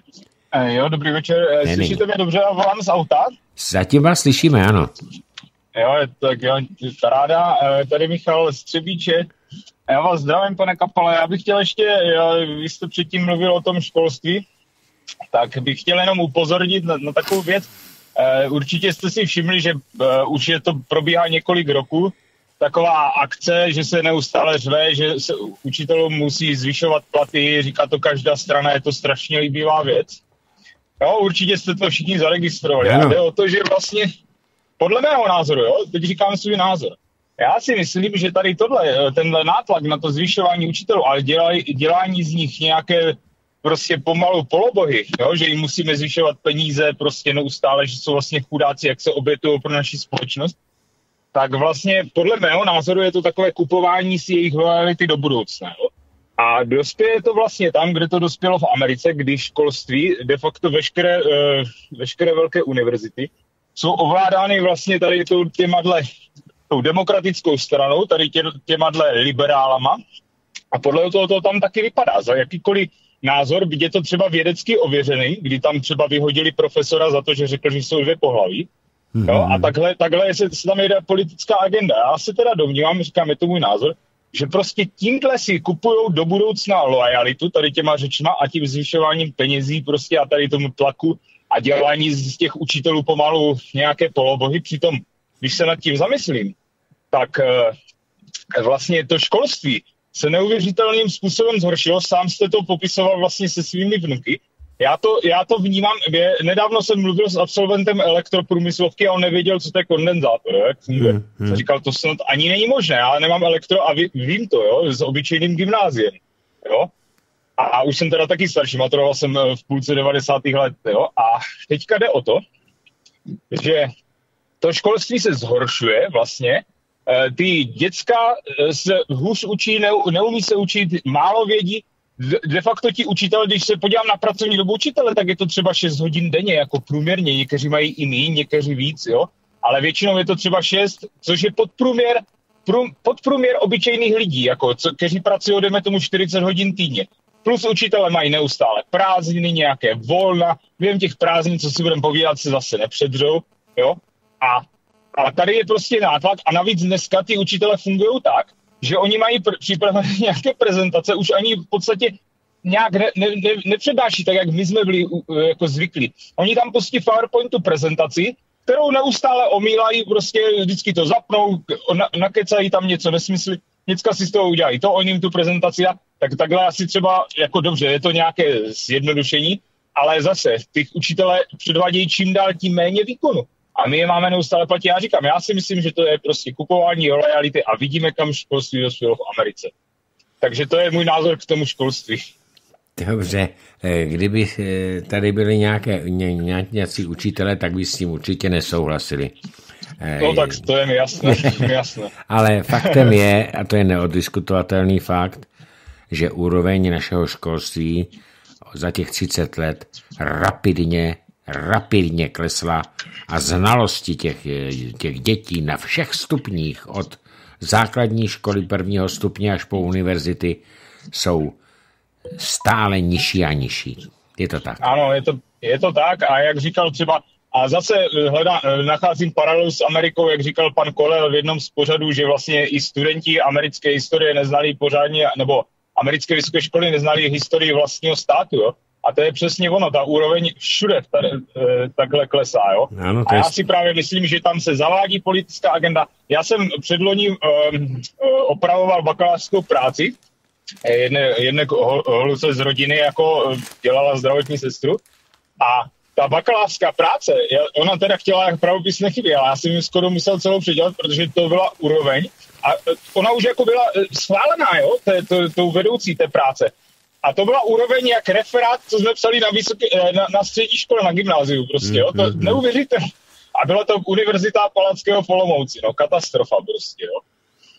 E, jo, dobrý večer, ne, slyšíte mě dobře, volám z auta? Zatím vás slyšíme, ano. Jo, tak jo, ráda, tady Michal Střebíče. Já vás zdravím, pane Kapale, já bych chtěl ještě, já, vy jste předtím mluvil o tom školství, tak bych chtěl jenom upozornit na, na takovou věc. E, určitě jste si všimli, že e, už je to probíhá několik roků, taková akce, že se neustále řve, že se učitelům musí zvyšovat platy, říká to každá strana, je to strašně líbivá věc. Jo, určitě jste to všichni zaregistrovali. A jde o to, že vlastně, podle mého názoru, jo, teď říkám svůj názor, já si myslím, že tady tohle, tenhle nátlak na to zvyšování učitelů, ale dělání, dělání z nich nějaké prostě pomalu polobohy, jo, že jim musíme zvyšovat peníze prostě neustále, že jsou vlastně chudáci, jak se obětují pro naši společnost, tak vlastně podle mého názoru je to takové kupování si jejich lojality do budoucna. Jo. A dospěje to vlastně tam, kde to dospělo v Americe, když školství, de facto veškeré, veškeré velké univerzity, jsou ovládány vlastně tady těma dle, tou demokratickou stranou, tady tě, těma dle liberálama. A podle toho to tam taky vypadá. Za jakýkoliv názor, byť je to třeba vědecky ověřený, kdy tam třeba vyhodili profesora za to, že řekl, že jsou dvě pohlaví. Mm-hmm. Jo, a takhle, takhle se, se tam jde politická agenda. Já se teda domnívám, říkám, je to můj názor, že prostě tímhle si kupujou do budoucna lojalitu tady těma řečma a tím zvyšováním penězí prostě a tady tomu tlaku a dělání z těch učitelů pomalu nějaké polobohy. Přitom, když se nad tím zamyslím, tak e, vlastně to školství se neuvěřitelným způsobem zhoršilo. Sám jste to popisoval vlastně se svými vnuky. Já to, já to vnímám, je, nedávno jsem mluvil s absolventem elektroprůmyslovky a on nevěděl, co to je kondenzátor, jak funguje. Hmm, hmm. Jsem říkal, to snad ani není možné, já nemám elektro a ví, vím to, jo, s obyčejným gymnáziem, jo. A, a už jsem teda taky starší, maturoval jsem v půlce devadesátých let, jo. A teďka jde o to, že to školství se zhoršuje vlastně, ty děcka se hůř učí, neumí se učit, málo vědí. De facto ti učitelé, když se podívám na pracovní dobu učitele, tak je to třeba šest hodin denně, jako průměrně, někteří mají i míň, někteří víc, jo, ale většinou je to třeba šest, což je podprůměr, prů, podprůměr obyčejných lidí, jako, co, kteří pracují, jdeme tomu čtyřicet hodin týdně. Plus učitele mají neustále prázdniny, nějaké volna, během těch prázdnin, co si budeme povídat, se zase nepředřou, jo, a, a tady je prostě nátlak a navíc dneska ty učitele fungují tak, že oni mají pr- připravené nějaké prezentace, už ani v podstatě nějak ne- ne- ne- nepřednáší tak, jak my jsme byli uh, jako zvyklí. Oni tam pustí v PowerPointu prezentaci, kterou neustále omílají, prostě vždycky to zapnou, na- nakecají tam něco nesmysly, dneska si z toho udělají to, oni jim tu prezentaci dá, tak takhle asi třeba, jako dobře, je to nějaké zjednodušení, ale zase, těch učitelé předvádějí čím dál tím méně výkonu. A my je máme neustále platit. Já říkám, já si myslím, že to je prostě kupování lojality a vidíme, kam školství dospělo v Americe. Takže to je můj názor k tomu školství. Dobře, kdyby tady byli nějaké, ně, nějací učitelé, tak by s tím určitě nesouhlasili. No tak to je mi jasné. jasné. Ale faktem je, a to je neoddiskutovatelný fakt, že úroveň našeho školství za těch třicet let rapidně rapidně klesla a znalosti těch, těch dětí na všech stupních od základní školy prvního stupně až po univerzity jsou stále nižší a nižší. Je to tak? Ano, je to, je to tak a jak říkal třeba, a zase hledá, nacházím paralelu s Amerikou, jak říkal pan Kolel v jednom z pořadů, že vlastně i studenti americké historie neznali pořádně, nebo americké vysoké školy neznali historii vlastního státu, jo? A to je přesně ono, ta úroveň všude tady, e, takhle klesá, jo. Ano, a já si právě myslím, že tam se zavádí politická agenda. Já jsem předloni e, opravoval bakalářskou práci, jedné, jedné holuce z rodiny, jako dělala zdravotní sestru. A ta bakalářská práce, ona teda chtěla jak pravopisné chyby, ale já jsem ji skoro musel celou předělat, protože to byla úroveň. A ona už jako byla schválená, jo, tou vedoucí té práce. A to byla úroveň jak referát, co jsme psali na, vysoké, na, na střední škole, na gymnáziu prostě, jo, to mm-hmm. neuvěřitelné. A byla to Univerzita Palackého v Olomouci, no, katastrofa prostě, jo.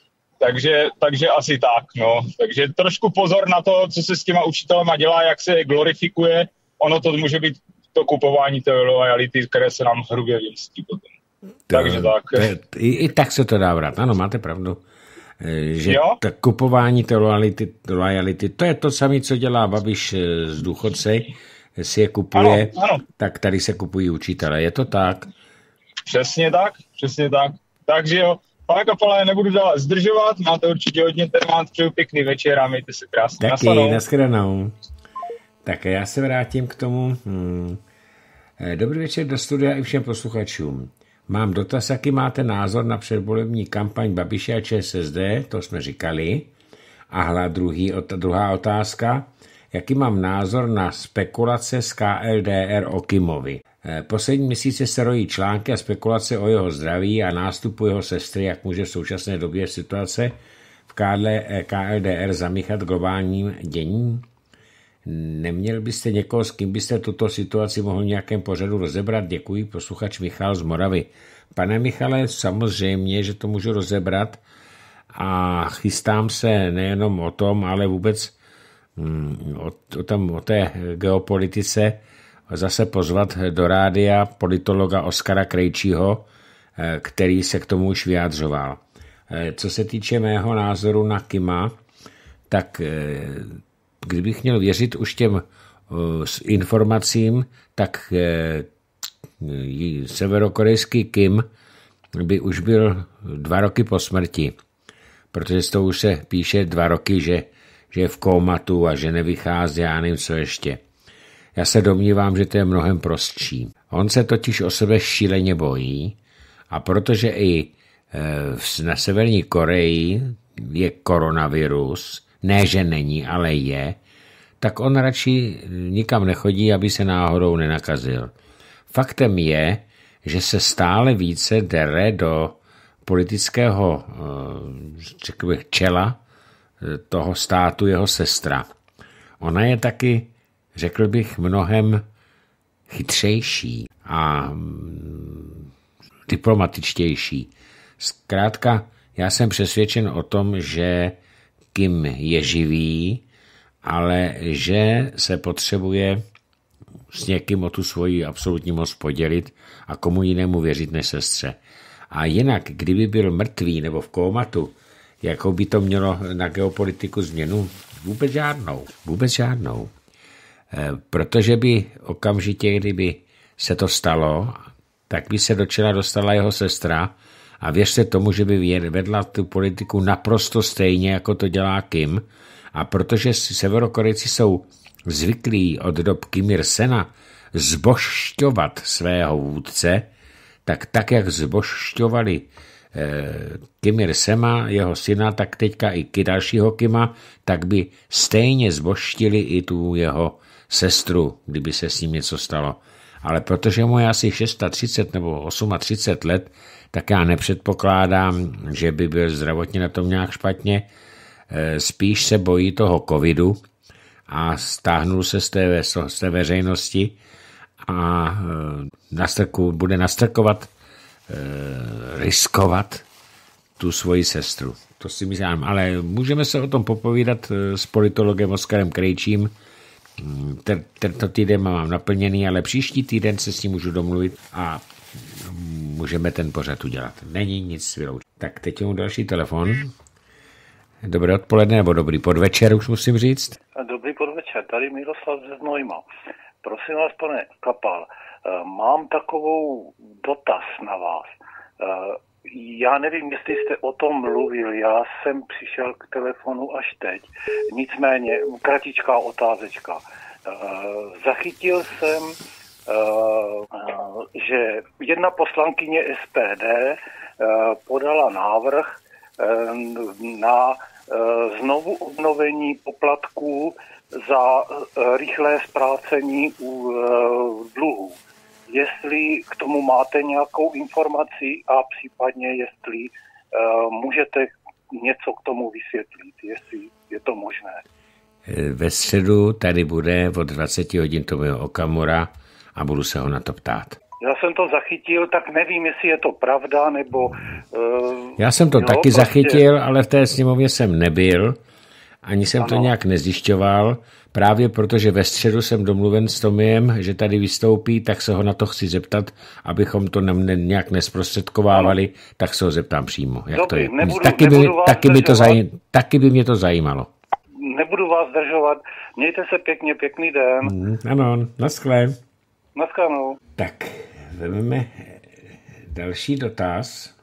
Takže, takže asi tak, no. Takže trošku pozor na to, co se s těma učitelema dělá, jak se je glorifikuje. Ono to může být to kupování té lojality, které se nám hrubě vymstí potom. To, takže tak. To je, i, I tak se to dá brát. Ano, máte pravdu. Že to kupování té lojality, lojality, to je to samé, co dělá Babiš z důchodce. Si je kupuje, ano, ano. Tak tady se kupují učitele. Je to tak? Přesně tak, přesně tak. Takže jo, pane Kapale, nebudu dál zdržovat, máte určitě hodně témat, přeju pěkný večer a mějte se krásně. Taky, nashledanou. Tak já se vrátím k tomu. Hmm. Dobrý večer do studia i všem posluchačům. Mám dotaz, jaký máte názor na předvolební kampaň Babiše a ČSSD, to jsme říkali. A hla druhý, druhá otázka, jaký mám názor na spekulace z K L D R o Kimovi. Poslední měsíce se rojí články a spekulace o jeho zdraví a nástupu jeho sestry, jak může v současné době situace v K L D R zamíchat globálním děním. Neměl byste někoho, s kým byste tuto situaci mohl v nějakém pořadu rozebrat? Děkuji, posluchač Michal z Moravy. Pane Michale, samozřejmě, že to můžu rozebrat a chystám se nejenom o tom, ale vůbec hmm, o, o, tom, o té geopolitice zase pozvat do rádia politologa Oskara Krejčího, který se k tomu už vyjádřoval. Co se týče mého názoru na Kima, tak kdybych měl věřit už těm uh, informacím, tak uh, severokorejský Kim by už byl dva roky po smrti, protože z toho už se píše dva roky, že, že je v kómatu a že nevychází, já nevím co ještě. Já se domnívám, že to je mnohem prostší. On se totiž o sebe šíleně bojí a protože i uh, na Severní Koreji je koronavirus, ne, že není, ale je, tak on radši nikam nechodí, aby se náhodou nenakazil. Faktem je, že se stále více dere do politického řekl bych, čela toho státu jeho sestra. Ona je taky, řekl bych, mnohem chytřejší a diplomatičtější. Zkrátka, já jsem přesvědčen o tom, že Kim je živý, ale že se potřebuje s někým o tu svoji absolutní moc podělit a komu jinému věřit než sestře. A jinak, kdyby byl mrtvý nebo v kómatu, jakou by to mělo na geopolitiku změnu? Vůbec žádnou. Vůbec žádnou. E, protože by okamžitě, kdyby se to stalo, tak by se do čela dostala jeho sestra a věřte tomu, že by vedla tu politiku naprosto stejně, jako to dělá Kim. A protože Severokorejci jsou zvyklí od dob Kim Il-sena zbožťovat svého vůdce, tak tak, jak zbožťovali eh, Kim Il-sena, jeho syna, tak teďka i dalšího Kima, tak by stejně zbožtili i tu jeho sestru, kdyby se s ním něco stalo. Ale protože mu je asi třicet šest nebo třicet osm let, tak já nepředpokládám, že by byl zdravotně na tom nějak špatně. Spíš se bojí toho covidu a stáhnul se z té, z té veřejnosti a nastrku, bude nastrkovat, riskovat tu svoji sestru. To si myslím, ale můžeme se o tom popovídat s politologem Oskarem Krejčím. Tento týden mám naplněný, ale příští týden se s ním můžu domluvit a můžeme ten pořad udělat. Není nic vyloučit. Tak teď je mu další telefon. Dobré odpoledne, nebo dobrý podvečer, už musím říct. Dobrý podvečer, tady Miroslav ze Znojma. Prosím vás, pane Kapal, mám takovou dotaz na vás. Já nevím, jestli jste o tom mluvil, já jsem přišel k telefonu až teď. Nicméně, kratičká otázečka. Zachytil jsem, že jedna poslankyně S P D podala návrh na znovu obnovení poplatků za rychlé splácení u dluhů. Jestli k tomu máte nějakou informaci a případně jestli můžete něco k tomu vysvětlit, jestli je to možné. Ve středu tady bude od dvacet hodin Tomio Okamura a budu se ho na to ptát. Já jsem to zachytil, tak nevím, jestli je to pravda, nebo uh, Já jsem to jo, taky prostě. zachytil, ale v té sněmovně jsem nebyl, ani jsem ano. to nějak nezjišťoval, právě protože ve středu jsem domluven s Tomiem, že tady vystoupí, tak se ho na to chci zeptat, abychom to ne, nějak nesprostředkovávali, ano. tak se ho zeptám přímo, jak Dobrý, to je. Nebudu, taky, by, taky, by to zaj, taky by mě to zajímalo. Nebudu vás zdržovat. Mějte se pěkně, pěkný den. Mm, ano, naschle. Naschledanou. Tak, vezmeme další dotaz.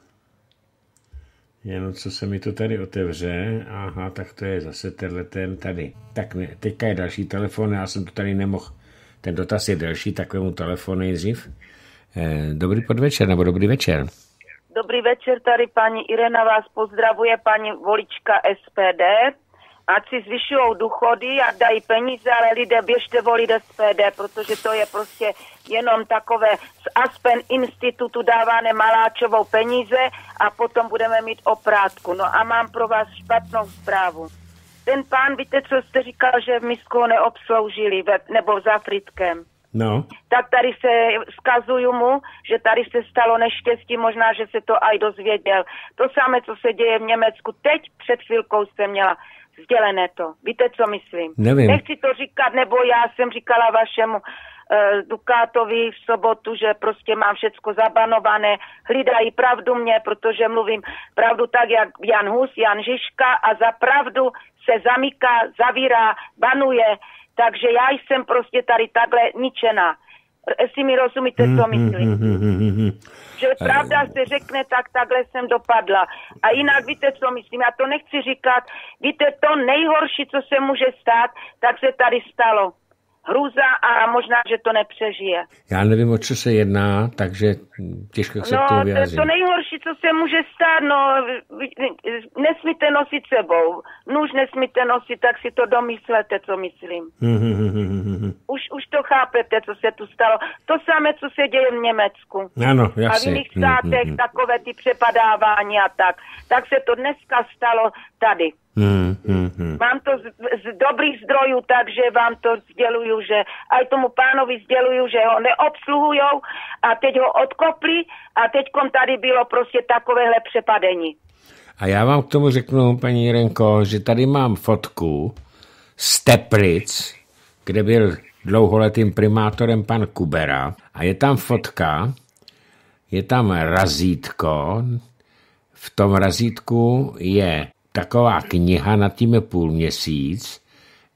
Jenom co se mi to tady otevře. Aha, tak to je zase tenhle ten tady. Tak ne, teďka je další telefon, já jsem to tady nemohl. Ten dotaz je delší, takovému telefonu nejdřív. Eh, dobrý podvečer, nebo dobrý večer. Dobrý večer, tady paní Irena vás pozdravuje, paní volička S P D. Ať si zvyšují důchody a dají peníze, ale lidé běžte volit S P D, protože to je prostě jenom takové z Aspen institutu dávané Maláčovou peníze a potom budeme mít oprátku. No a mám pro vás špatnou zprávu. Ten pán, víte, co jste říkal, že v Misku ho neobsloužili, nebo s Afritkem. No. Tak tady se vzkazuju mu, že tady se stalo neštěstí, možná, že se to aj dozvěděl. To samé, co se děje v Německu. Teď před chvilkou jsem měla sdělené to. Víte, co myslím? Nevím. Nechci to říkat, nebo já jsem říkala vašemu uh, Dukátovi v sobotu, že prostě mám všecko zabanované. Hlídají pravdu mě, protože mluvím pravdu tak, jak Jan Hus, Jan Žižka a za pravdu se zamyká, zavírá, banuje. Takže já jsem prostě tady takhle ničená. Jestli mi rozumíte, co myslím. Že pravda se řekne, tak takhle jsem dopadla. A jinak víte, co myslím. Já to nechci říkat. Víte, to nejhorší, co se může stát, tak se tady stalo. Hrůza a možná, že to nepřežije. Já nevím, o co se jedná, takže těžko se no, k tomu vyjádřím. No, to nejhorší, co se může stát, no, nesmíte nosit sebou. Nůž nesmíte nosit, tak si to domyslete, co myslím. už, už to chápete, co se tu stalo. To samé, co se děje v Německu. Ano, jasně. A v jiných státech takové ty přepadávání a tak. Tak se to dneska stalo tady. Hmm, hmm, hmm. Mám to z, z dobrých zdrojů, takže vám to sděluju, že aj tomu pánovi sděluju, že ho neobsluhujou a teď ho odkopli a teďkom tady bylo prostě takovéhle přepadení. A já vám k tomu řeknu, paní Jirenko, že tady mám fotku z Teplic, kde byl dlouholetým primátorem pan Kubera a je tam fotka, je tam razítko, v tom razítku je taková kniha, nad tím je půl měsíc,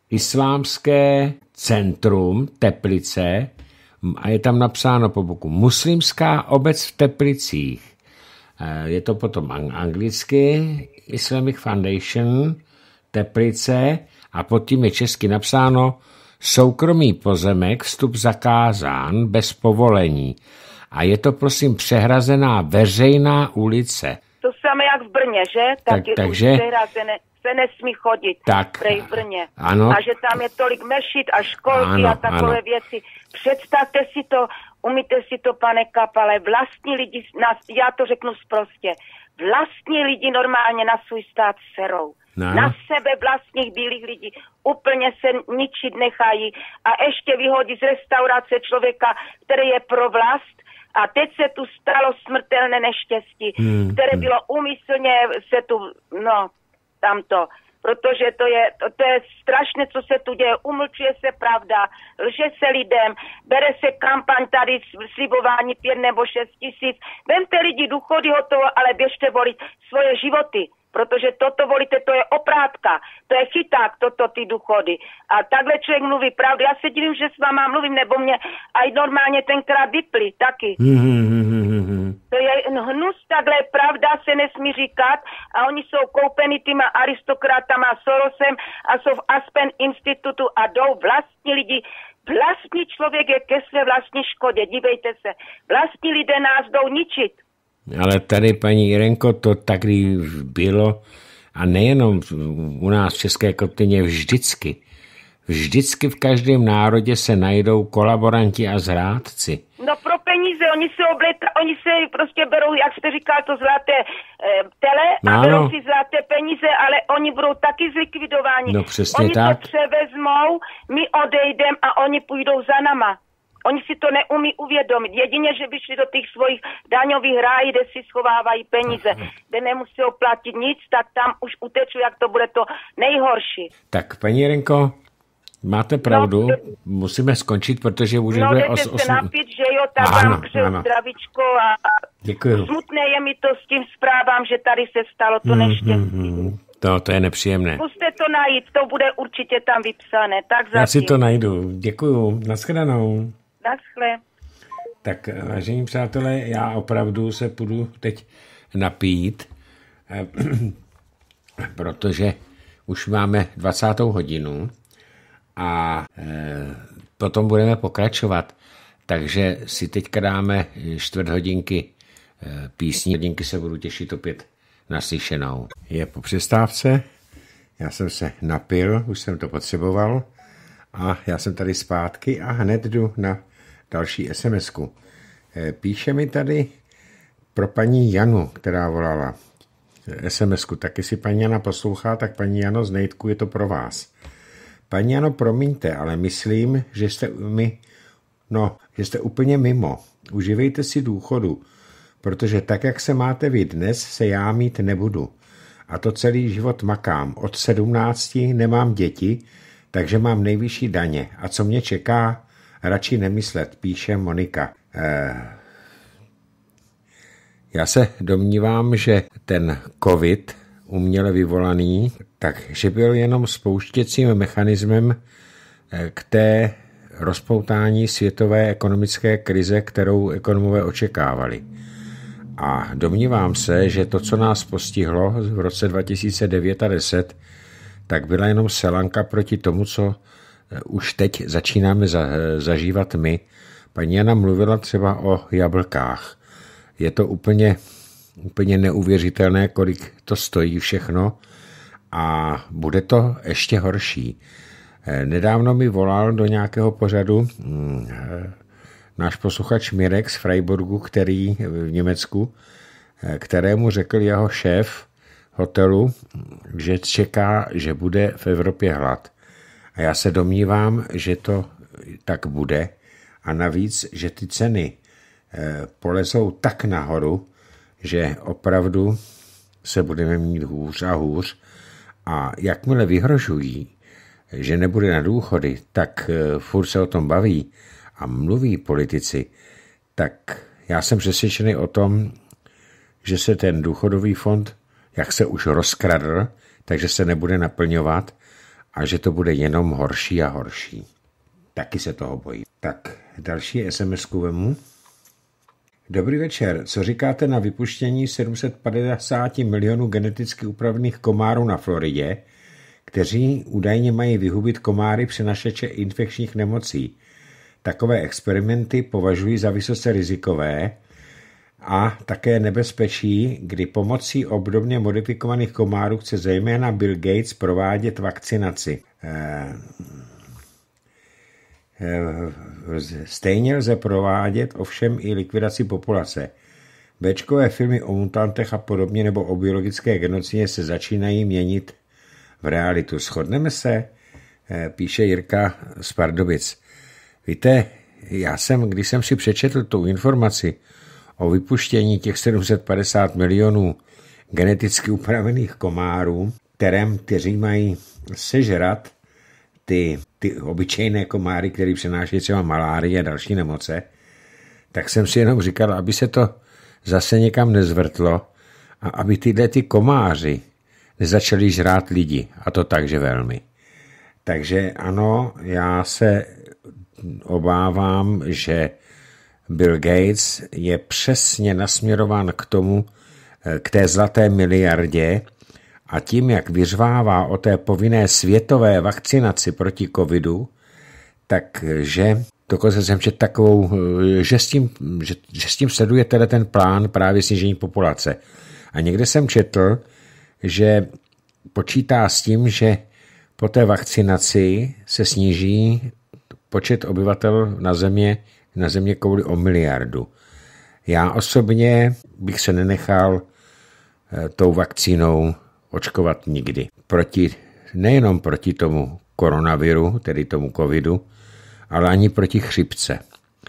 Islámské centrum Teplice a je tam napsáno po boku Muslimská obec v Teplicích. Je to potom anglicky Islamic Foundation Teplice a pod tím je česky napsáno soukromý pozemek, vstup zakázán bez povolení. A je to prosím přehrazená veřejná ulice. To samé jak v Brně, že? Tak, tak takže se, ne, se nesmí chodit tak, prej v Brně. Ano. A že tam je tolik mešit a školky ano, a takové ano. věci. Představte si to, umíte si to, pane Kapale, vlastní lidi, nás, já to řeknu sprostě, vlastní lidi normálně na svůj stát serou. No. Na sebe vlastních bílých lidí úplně se ničit nechají a ještě vyhodí z restaurace člověka, který je pro vlast. A teď se tu stalo smrtelné neštěstí, hmm, které hmm. bylo úmyslně se tu, no, tamto, protože to je, to, to je strašné, co se tu děje, umlčuje se pravda, lže se lidem, bere se kampaň tady, slibování pět nebo šest tisíc, vemte lidi důchody hotovo, ale běžte volit svoje životy. Protože toto volíte, to je oprátka, to je chyták, toto ty důchody. A takhle člověk mluví pravdu. Já se divím, že s váma mluvím, nebo mě aj normálně tenkrát vypli, taky. To je hnus, takhle pravda se nesmí říkat a oni jsou koupeni týma aristokratama Sorosem a jsou v Aspen institutu a jdou vlastní lidi. Vlastní člověk je ke své vlastní škodě, dívejte se. Vlastní lidé nás jdou ničit. Ale tady, paní Jirenko, to tak bylo a nejenom u nás v České Kotlině vždycky. Vždycky v každém národě se najdou kolaboranti a zrádci. No pro peníze, oni se obleta, oni se prostě berou, jak jste říkal, to zlaté e, tele a no, berou si zlaté peníze, ale oni budou taky zlikvidováni. No přesně oni tak. Oni to převezmou, my odejdem a oni půjdou za nama. Oni si to neumí uvědomit. Jedině, že by šli do těch svojich daňových rájí, kde si schovávají peníze, kde nemusí platit nic, tak tam už uteču, jak to bude to nejhorší. Tak, paní Jirenko, máte pravdu, no, musíme skončit, protože už no, bude os... os... se napít, že jo, tak ano, vám přeju zdravíčko a děkuju. Smutné je mi to s tím zprávám, že tady se stalo to mm, neštěstí. Mm, mm. To, to je nepříjemné. Zkuste to najít, to bude určitě tam vypsané. Tak zatím. Já si to najdu. Děkuju. Naschledanou. Naschle. Tak, vážení přátelé, já opravdu se půjdu teď napít, protože už máme dvacátou hodinu a potom budeme pokračovat. Takže si teďka dáme čtvrt hodinky písní. Hodinky se budu těšit opět naslyšenou. Je po přestávce, já jsem se napil, už jsem to potřeboval a já jsem tady zpátky a hned jdu na další SMSku. Píše mi tady pro paní Janu, která volala SMSku, tak jestli paní Jana poslouchá, tak paní Jano z Nejtku, je to pro vás. Paní Jano, promiňte, ale myslím, že jste mi, no, že jste úplně mimo. Uživejte si důchodu, protože tak, jak se máte vy dnes, se já mít nebudu. A to celý život makám. Od sedmnácti nemám děti, takže mám nejvyšší daně. A co mě čeká? Radši nemyslet, píše Monika. Eh, já se domnívám, že ten covid uměle vyvolaný, takže byl jenom spouštěcím mechanismem k té rozpoutání světové ekonomické krize, kterou ekonomové očekávali. A domnívám se, že to, co nás postihlo v roce dva tisíce devět a deset, tak byla jenom selanka proti tomu, co už teď začínáme za, zažívat my. Paní Jana mluvila třeba o jablkách. Je to úplně, úplně neuvěřitelné, kolik to stojí všechno a bude to ještě horší. Nedávno mi volal do nějakého pořadu náš posluchač Mirek z Freiburgu, který v Německu, kterému řekl jeho šéf hotelu, že čeká, že bude v Evropě hlad. A já se domnívám, že to tak bude. A navíc, že ty ceny polezou tak nahoru, že opravdu se budeme mít hůř a hůř. A jakmile vyhrožují, že nebude na důchody, tak furt se o tom baví a mluví politici, tak já jsem přesvědčený o tom, že se ten důchodový fond, jak se už rozkradl, takže se nebude naplňovat a že to bude jenom horší a horší. Taky se toho bojí. Tak, další SMSku vemu. Dobrý večer. Co říkáte na vypuštění sedm set padesát milionů geneticky upravených komárů na Floridě, kteří údajně mají vyhubit komáry přenašeče infekčních nemocí? Takové experimenty považuji za vysoce rizikové a také nebezpečí, kdy pomocí obdobně modifikovaných komárů chce zejména Bill Gates provádět vakcinaci. Stejně lze provádět ovšem i likvidaci populace. Béčkové filmy o mutantech a podobně nebo o biologické genocidě se začínají měnit v realitu. Shodneme se? Píše Jirka z Pardubic. Víte, já jsem, když jsem si přečetl tu informaci o vypuštění těch sedm set padesát milionů geneticky upravených komárů, kterém, kteří mají sežrat ty, ty obyčejné komáry, které přenášejí třeba malárii a další nemoce, tak jsem si jenom říkal, aby se to zase někam nezvrtlo a aby tyhle ty komáři nezačali žrát lidi, a to takže velmi. Takže ano, já se obávám, že Bill Gates je přesně nasměrován k tomu, k té zlaté miliardě a tím, jak vyřvává o té povinné světové vakcinaci proti covidu, takže dokonce jsem četl takovou, že s tím, že, že s tím sleduje teda ten plán právě snížení populace. A někde jsem četl, že počítá s tím, že po té vakcinaci se sníží počet obyvatel na země, na země kouli o miliardu. Já osobně bych se nenechal tou vakcínou očkovat nikdy. Proti, nejenom proti tomu koronaviru, tedy tomu covidu, ale ani proti chřipce.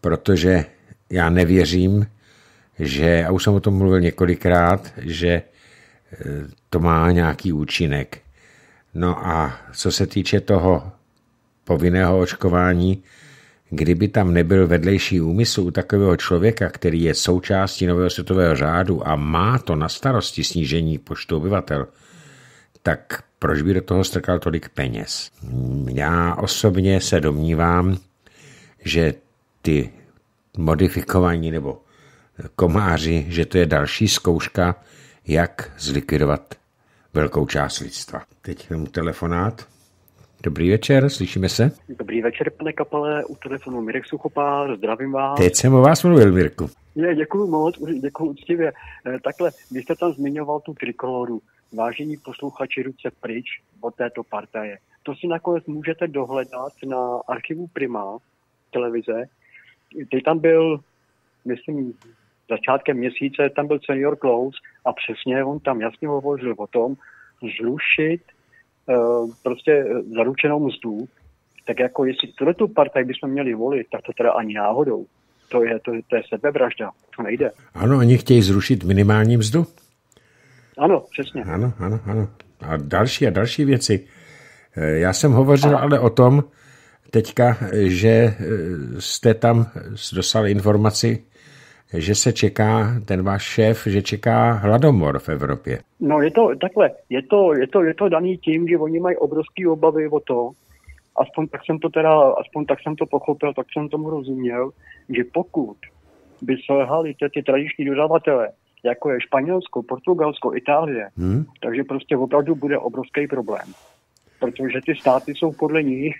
protože já nevěřím, že, a už jsem o tom mluvil několikrát, že to má nějaký účinek. No a co se týče toho povinného očkování, kdyby tam nebyl vedlejší úmysl u takového člověka, který je součástí nového světového řádu a má to na starosti snížení počtu obyvatel, tak proč by do toho strkal tolik peněz? Já osobně se domnívám, že ty modifikovaní nebo komáři, že to je další zkouška, jak zlikvidovat velkou část lidstva. Teď mám telefonát. Dobrý večer, slyšíme se? Dobrý večer, pane Kapale, u telefonu Mirek Suchopár, zdravím vás. Teď jsem o vás mluvil, Mirku. Je, děkuju moc, děkuju úctivě. Takhle, vy jste tam zmiňoval tu trikoloru. Vážení posluchači, ruce pryč od této partaje. To si nakonec můžete dohledat na archivu Prima televize. Teď tam byl, myslím, začátkem měsíce, tam byl senior Klaus a přesně on tam jasně hovořil o tom, zrušit uh, prostě zaručenou mzdu. Tak jako jestli tu partaj bychom měli volit, tak to teda ani náhodou. To je, to, to je sebevražda, to nejde. Ano, oni chtějí zrušit minimální mzdu? Ano, přesně. Ano, ano, ano. A další a další věci. Já jsem hovořil ale o tom teďka, že jste tam dostal informaci, že se čeká, ten váš šéf, že čeká hladomor v Evropě. No je to takhle, je to, je to, je to daný tím, že oni mají obrovské obavy o to, aspoň tak jsem to teda, aspoň tak jsem to pochopil, tak jsem tomu rozuměl, že pokud by selhali ty, ty tradiční dodavatele, jako je Španělsko, Portugalsko, Itálie, hmm. takže prostě opravdu bude obrovský problém. Protože ty státy jsou podle nich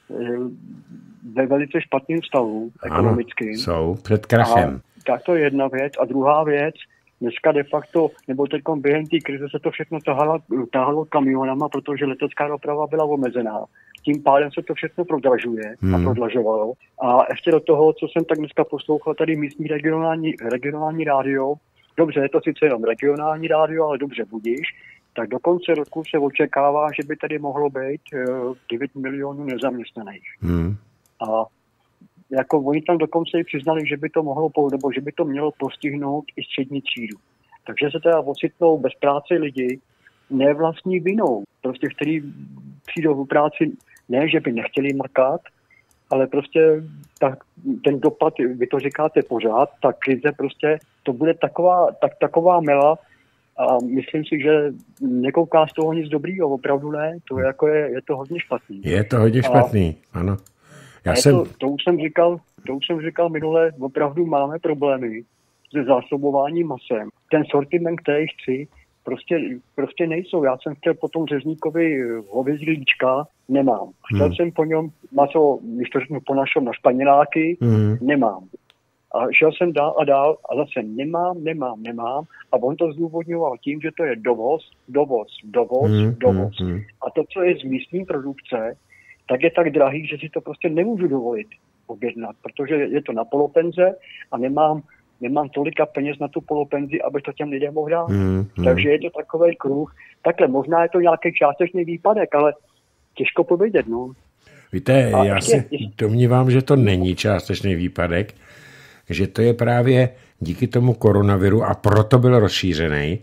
ve velice špatným stavu ekonomickým. Jsou před krachem. A tak to je jedna věc. A druhá věc, dneska de facto, nebo teď během té krize se to všechno tahalo, tahalo kamionama, protože letecká doprava byla omezená. Tím pádem se to všechno prodražuje hmm. a prodlažovalo. A ještě do toho, co jsem tak dneska poslouchal, tady místní regionální, regionální rádio, dobře, je to sice jenom regionální rádio, ale dobře budíš, tak do konce roku se očekává, že by tady mohlo být uh, devět milionů nezaměstnaných. Hmm. A jako oni tam dokonce i přiznali, že by to mohlo, nebo že by to mělo postihnout i střední třídu. Takže se teda ocitnou bez práce lidi ne vlastní vinou, prostě který přijdou v práci, ne, že by nechtěli makat, ale prostě tak, ten dopad, vy to říkáte pořád, ta krize prostě, to bude taková, tak, taková mela a myslím si, že nekouká z toho nic dobrýho, opravdu ne, to je, jako je, je to hodně špatný. Je to hodně špatný, a, ano. Já jsem... to, to, už jsem říkal, to už jsem říkal minule, opravdu máme problémy se zásobováním masem. Ten sortiment, který chci, prostě, prostě nejsou. Já jsem chtěl po tom řezníkovi hovězí líčka, nemám. Chtěl hmm. jsem po něm maso, když to řeknu po našem, na španěláky, hmm. nemám. A šel jsem dál a dál a zase nemám, nemám, nemám. A on to zdůvodňoval tím, že to je dovoz, dovoz, dovoz, hmm. dovoz. Hmm. A to, co je z místní produkce, tak je tak drahý, že si to prostě nemůžu dovolit objednat, protože je to na polopenze a nemám, nemám tolika peněz na tu polopenzi, abych to těm lidem mohl dát. Mm, mm. Takže je to takový kruh. Takhle, možná je to nějaký částečný výpadek, ale těžko povědět, no. Víte, a já ještě, si ještě... domnívám, že to není částečný výpadek, že to je právě díky tomu koronaviru a proto byl rozšířený.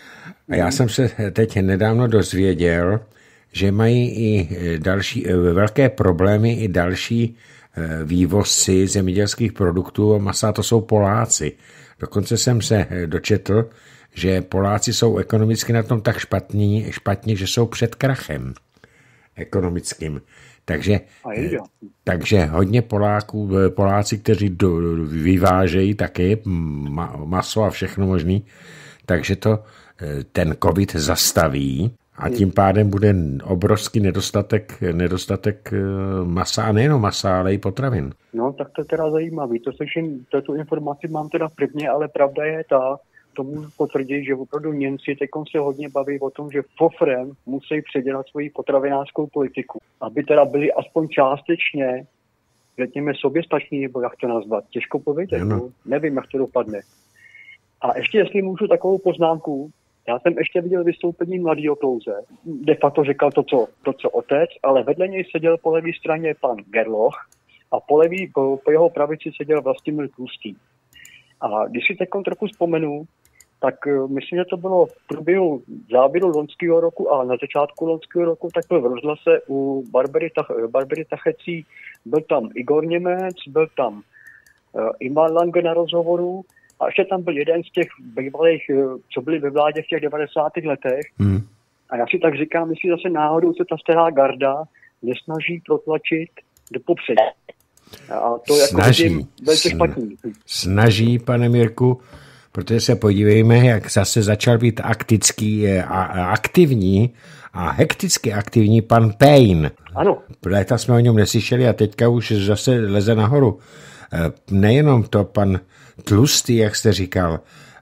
A já mm. jsem se teď nedávno dozvěděl, že mají i další velké problémy i další vývozci zemědělských produktů a masa, to jsou Poláci. Dokonce jsem se dočetl, že Poláci jsou ekonomicky na tom tak špatní, špatně, že jsou před krachem ekonomickým. Takže, takže hodně Poláků, Poláci, kteří do, vyvážejí taky maso a všechno možný, takže to ten covid zastaví. A tím pádem bude obrovský nedostatek, nedostatek masa, a nejenom masa, ale i potravin. No, tak to je teda zajímavý. To slyším, tu informaci mám teda prvně, ale pravda je ta, to můžu potvrdit, že opravdu Němci teď se hodně baví o tom, že fofrem musí předělat svoji potravinářskou politiku. Aby teda byli aspoň částečně, řekněme, soběstační, nebo jak to nazvat. Těžko povědět, no. Nevím, jak to dopadne. A ještě, jestli můžu takovou poznámku, já jsem ještě viděl vystoupení mladýho Klauze. De facto říkal to co, to, co otec, ale vedle něj seděl po levé straně pan Gerloch a po, levý, po, po jeho pravici seděl Vlastimil Tlustý. A když si teď trochu vzpomenu, tak myslím, že to bylo v průběhu záběru loňského roku a na začátku loňského roku, tak byl v rozhlase u Barbery, Tach- Barbery Tachecí, byl tam Igor Němec, byl tam uh, Iman Lange na rozhovoru a ještě tam byl jeden z těch bývalých, co byli ve vládě v těch devadesátých letech. Hmm. A já si tak říkám, jestli zase náhodou se ta stará garda nesnaží protlačit do popředí. A to snaží, jako velice špatný. Snaží, pane Mirku, protože se podívejme, jak zase začal být aktický a aktivní a hekticky aktivní pan Payne. Ano. Léta jsme o něm neslyšeli a teďka už zase leze nahoru. Nejenom to pan Tlustý, jak jste říkal,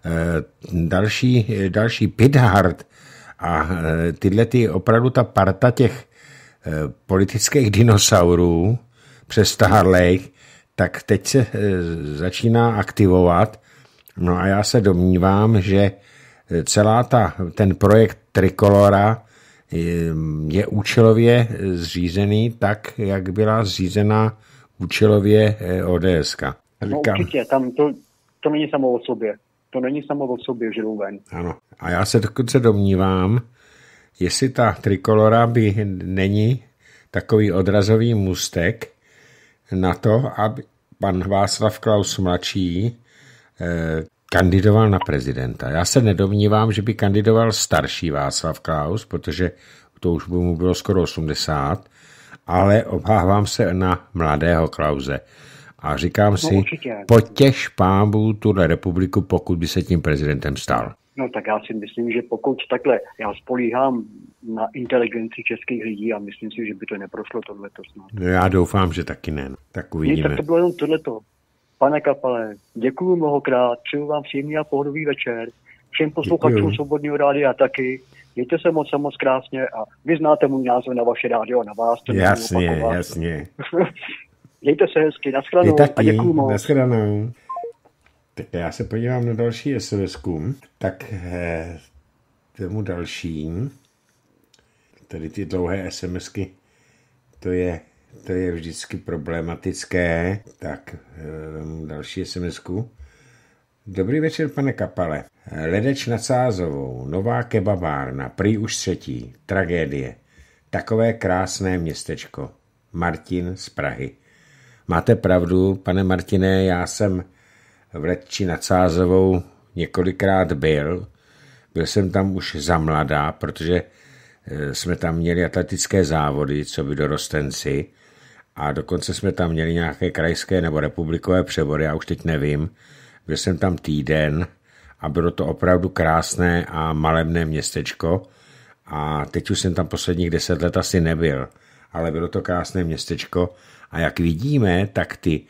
další, další Pithard a tyhle ty opravdu ta parta těch politických dinosaurů přestárlejch, tak teď se začíná aktivovat. No a já se domnívám, že celá ta, ten projekt Trikolora je, je účelově zřízený tak, jak byla zřízena účelově ODSka. No určitě, tam to, to není samo o sobě. To není samo o sobě, že jdou ven. Ano. A já se dokonce domnívám, jestli ta Trikolora by není takový odrazový můstek na to, aby pan Václav Klaus mladší eh, kandidoval na prezidenta. Já se nedomnívám, že by kandidoval starší Václav Klaus, protože to už by mu bylo skoro osmdesát, ale obávám se na mladého Klause. A říkám si, no, potěš pámbů tuhle republiku, pokud by se tím prezidentem stal. No tak já si myslím, že pokud takhle, já spolíhám na inteligenci českých lidí a myslím si, že by to neprošlo tohleto snad. No já doufám, že taky ne. Tak uvidíme. Tak to bylo jenom tohleto. Pane Kapale, děkuju mnohokrát, přeju vám příjemný a pohodový večer. Všem posluchačům Svobodného rádia taky. Mějte se moc a moc krásně a vy znáte můj názor na vaše rádio a na vás. Jasně, jasně. Mějte se hezky, nashledanou a děkuju moc. Nashledanou. Tak já se podívám na další es em esku. Tak eh, tomu dalším, tady ty dlouhé es em esky, to je, to je vždycky problematické. Tak eh, další es em esku. Dobrý večer, pane Kapale. Ledeč nad Sázovou, nová kebabárna, prý už třetí, tragédie. Takové krásné městečko. Martin z Prahy. Máte pravdu, pane Martine, já jsem v Letči nad Sázovou několikrát byl. Byl jsem tam už za mladá, protože jsme tam měli atletické závody, co by dorostenci, a dokonce jsme tam měli nějaké krajské nebo republikové převody, já už teď nevím. Byl jsem tam týden a bylo to opravdu krásné a malebné městečko a teď už jsem tam posledních deset let asi nebyl, ale bylo to krásné městečko a jak vidíme, tak ty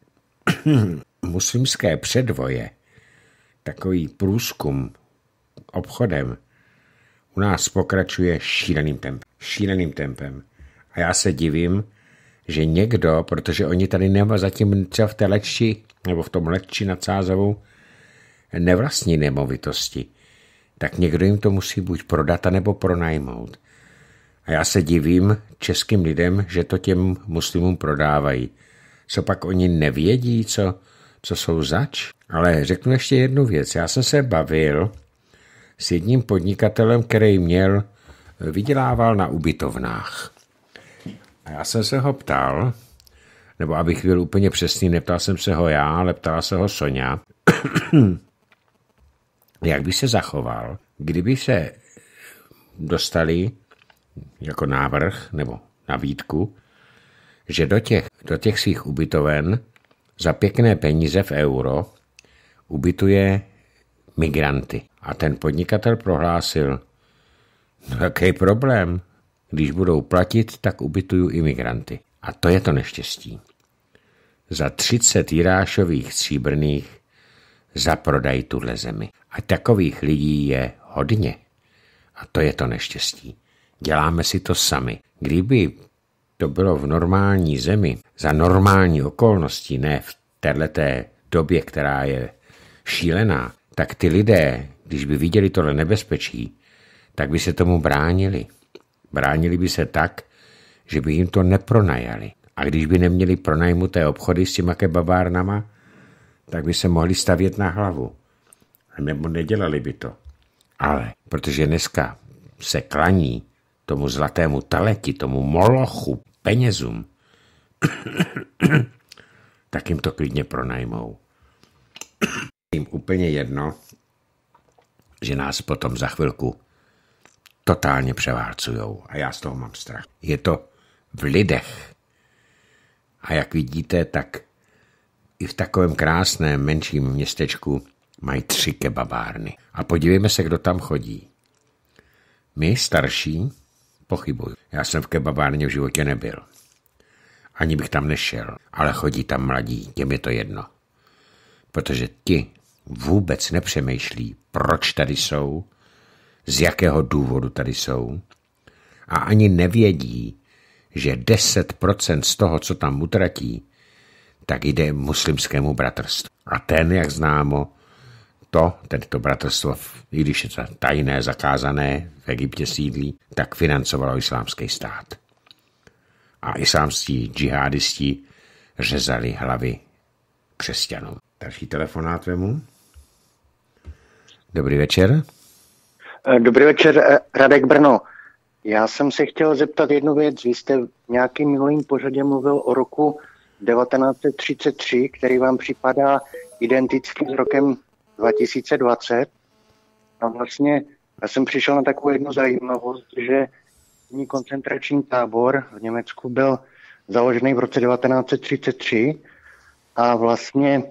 muslimské předvoje, takový průzkum obchodem, u nás pokračuje šíleným tempem. Šíleným tempem. A já se divím, že někdo, protože oni tady nemá zatím třeba v té Letči, nebo v tom Letči nad Sázovou, nevlastní nemovitosti, tak někdo jim to musí buď prodat, nebo pronajmout. A já se divím českým lidem, že to těm muslimům prodávají. Co pak oni nevědí, co, co jsou zač? Ale řeknu ještě jednu věc. Já jsem se bavil s jedním podnikatelem, který měl, vydělával na ubytovnách. A já jsem se ho ptal, nebo abych byl úplně přesný, neptal jsem se ho já, ale ptala se ho Soňa, jak by se zachoval, kdyby se dostali jako návrh nebo nabídku, že do těch, do těch svých ubytoven za pěkné peníze v euro ubytuje migranty. A ten podnikatel prohlásil, no jaký problém, když budou platit, tak ubytuju imigranty. A to je to neštěstí. Za třicet jirášových stříbrných zaprodají tuhle zemi. A takových lidí je hodně. A to je to neštěstí. Děláme si to sami. Kdyby to bylo v normální zemi, za normální okolností, ne v téhleté době, která je šílená, tak ty lidé, když by viděli tohle nebezpečí, tak by se tomu bránili. Bránili by se tak, že by jim to nepronajali. A A když by neměli pronajmuté obchody s těma kebabárnama, tak by se mohli stavět na hlavu. Nebo nedělali by to. Ale protože dneska se klaní tomu zlatému taleti, tomu molochu, penězům, tak jim to klidně pronajmou. Jim úplně jedno, že nás potom za chvilku totálně převálcujou. A já z toho mám strach. Je to v lidech. A jak vidíte, tak i v takovém krásném menším městečku mají tři kebabárny. A podívejme se, kdo tam chodí. My, starší, pochybuju. Já jsem v kebabárně v životě nebyl. Ani bych tam nešel. Ale chodí tam mladí, těm je to jedno. Protože ti vůbec nepřemýšlí, proč tady jsou, z jakého důvodu tady jsou. A ani nevědí, že deset procent z toho, co tam utratí, tak jde muslimskému bratrstvu. A ten, jak známo, to, tento bratrstvo, i když je to tajné, zakázané, v Egyptě sídlí, tak financovalo islámský stát. A islámští džihadisti řezali hlavy křesťanům. Další telefonát vemu. Dobrý večer. Dobrý večer, Radek Brno. Já jsem se chtěl zeptat jednu věc. Vy jste v nějakým minulým pořadě mluvil o roku devatenáct set třicet tři, který vám připadá identický s rokem dva tisíce dvacet. A vlastně já jsem přišel na takovou jednu zajímavost, že první koncentrační tábor v Německu byl založený v roce devatenáct set třicet tři a vlastně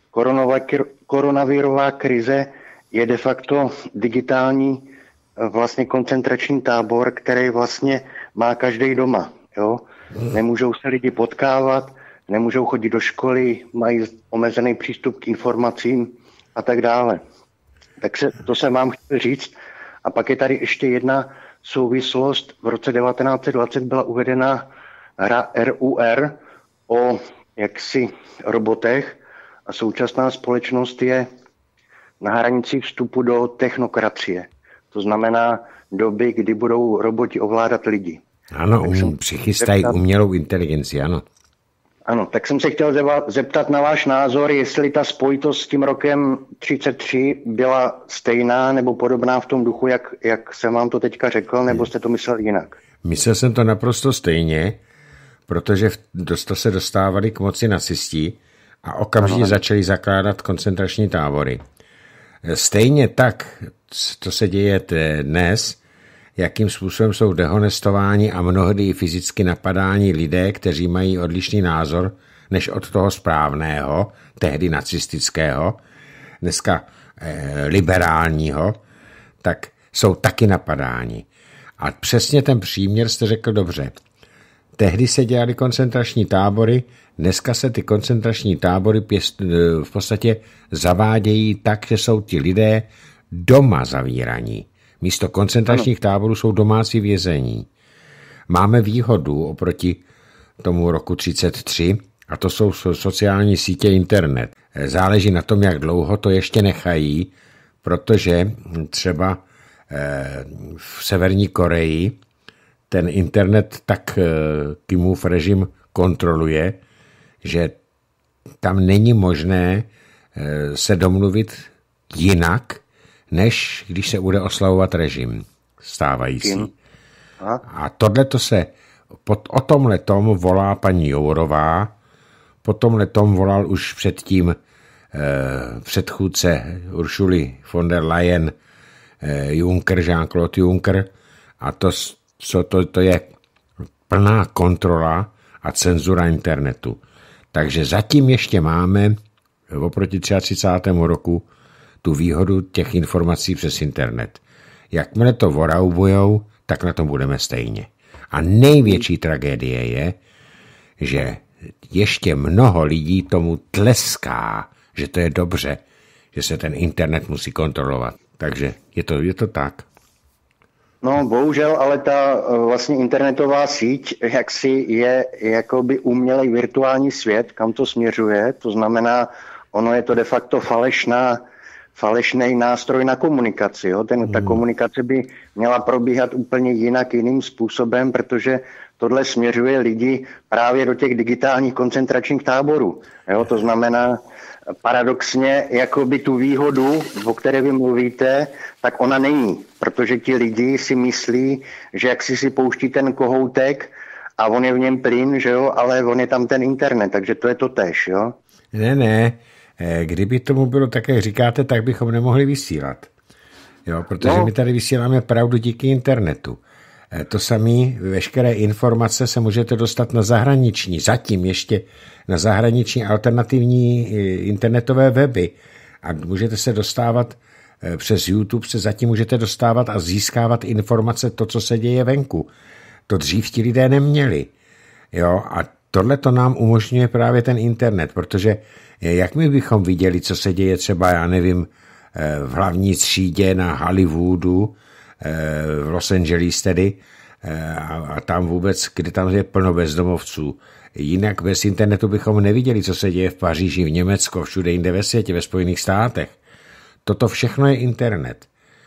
koronavirová krize je de facto digitální vlastně koncentrační tábor, který vlastně má každý doma. Jo? Nemůžou se lidi potkávat, nemůžou chodit do školy, mají omezený přístup k informacím a tak dále. Takže to jsem vám chtěl říct. A pak je tady ještě jedna souvislost. V roce devatenáct set dvacet byla uvedena hra R U R o jaksi robotech a současná společnost je na hranici vstupu do technokracie. To znamená doby, kdy budou roboti ovládat lidi. Ano, um, přichystají zeptat, umělou inteligenci, ano. Ano, tak jsem se chtěl zeptat na váš názor, jestli ta spojitost s tím rokem třicet tři byla stejná nebo podobná v tom duchu, jak, jak jsem vám to teďka řekl, nebo jste to myslel jinak? Myslel jsem to naprosto stejně, protože to se dostávali k moci nacisti a okamžitě ano. začali zakládat koncentrační tábory. Stejně tak, to se děje dnes, jakým způsobem jsou dehonestováni a mnohdy i fyzicky napadáni lidé, kteří mají odlišný názor než od toho správného, tehdy nacistického, dneska eh, liberálního, tak jsou taky napadáni. A přesně ten příměr jste řekl dobře. Tehdy se dělaly koncentrační tábory, dneska se ty koncentrační tábory pěst, v podstatě zavádějí tak, že jsou ti lidé doma zavíraní. Místo koncentračních ano. táborů jsou domácí vězení. Máme výhodu oproti tomu roku třicet tři, a to jsou sociální sítě internet. Záleží na tom, jak dlouho to ještě nechají, protože třeba v Severní Koreji ten internet tak Kimův režim kontroluje, že tam není možné se domluvit jinak, než když se bude oslavovat režim stávající. A tohleto se, pod, o tomhletom volá paní Jourová, po tomhletom volal už předtím eh, předchůdce Uršuly von der Leyen eh, Juncker, Jean-Claude Juncker, a to, co, to, to je plná kontrola a cenzura internetu. Takže zatím ještě máme oproti třicátému roku tu výhodu těch informací přes internet. Jakmile to voraubujou, tak na tom budeme stejně. A největší tragédie je, že ještě mnoho lidí tomu tleská, že to je dobře, že se ten internet musí kontrolovat. Takže je to, je to tak. No, bohužel, ale ta vlastně internetová síť jaksi je jakoby umělej virtuální svět, kam to směřuje. To znamená, ono je to de facto falešná falešný nástroj na komunikaci. Jo? Ten, ta komunikace by měla probíhat úplně jinak, jiným způsobem, protože tohle směřuje lidi právě do těch digitálních koncentračních táborů. Jo? To znamená, paradoxně, jakoby tu výhodu, o které vy mluvíte, tak ona není, protože ti lidi si myslí, že jak si si pouští ten kohoutek a on je v něm plyn, že jo, ale on je tam ten internet, takže to je to též, jo? Ne, ne, kdyby tomu bylo tak, jak říkáte, tak bychom nemohli vysílat, jo, protože no. my tady vysíláme pravdu díky internetu. To samé, veškeré informace se můžete dostat na zahraniční, zatím ještě na zahraniční alternativní internetové weby a můžete se dostávat přes YouTube, se zatím můžete dostávat a získávat informace, to, co se děje venku. To dřív ti lidé neměli. Jo? A tohle to nám umožňuje právě ten internet, protože jak my bychom viděli, co se děje třeba, já nevím, v hlavní třídě na Hollywoodu, v Los Angeles tedy, a tam vůbec, kde tam je plno bezdomovců. Jinak bez internetu bychom neviděli, co se děje v Paříži, v Německu, všude jinde ve světě, ve Spojených státech. Toto všechno je internet.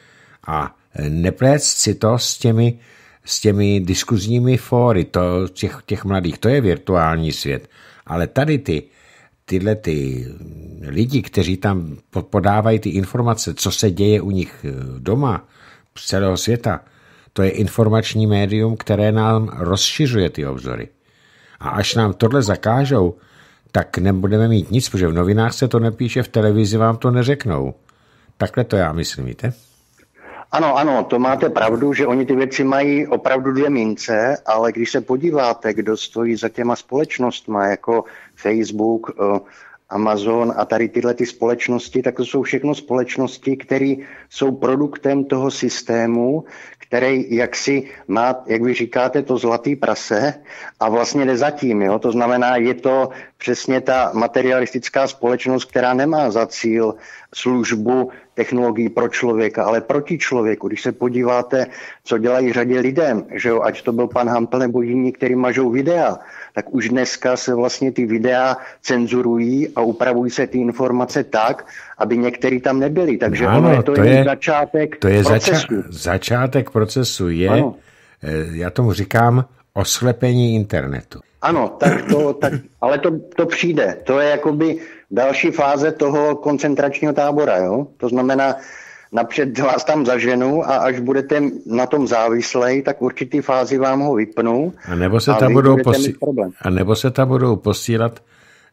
A neplést si to s těmi, s těmi diskuzními fóry to, těch, těch mladých. To je virtuální svět. Ale tady ty, tyhle ty lidi, kteří tam podávají ty informace, co se děje u nich doma, z celého světa, to je informační médium, které nám rozšiřuje ty obzory. A až nám tohle zakážou, tak nebudeme mít nic, protože v novinách se to nepíše, v televizi vám to neřeknou. Takhle to já myslím, víte? Ano, ano, to máte pravdu, že oni ty věci mají opravdu dvě mince, ale když se podíváte, kdo stojí za těma společnostma, jako Facebook, Amazon a tady tyhle ty společnosti, tak to jsou všechno společnosti, které jsou produktem toho systému, který jaksi má, jak vy říkáte, to zlatý prase a vlastně jde zatím. Jo? To znamená, je to přesně ta materialistická společnost, která nemá za cíl službu technologií pro člověka, ale proti člověku. Když se podíváte, co dělají řadě lidem, že jo, ať to byl pan Hampel nebo jiní, který mažou videa, tak už dneska se vlastně ty videa cenzurují a upravují se ty informace tak, aby některý tam nebyli. Takže ano, ono je to, to je začátek to je procesu. Zača- začátek procesu je, ano. Já tomu říkám, oslepení internetu. Ano, tak to, tak, ale to, to přijde. To je jakoby další fáze toho koncentračního tábora. Jo? To znamená, napřed vás tam zaženu a až budete na tom závislej, tak určitý fázi vám ho vypnu. A nebo se, a tam budou, posí... a nebo se tam budou posílat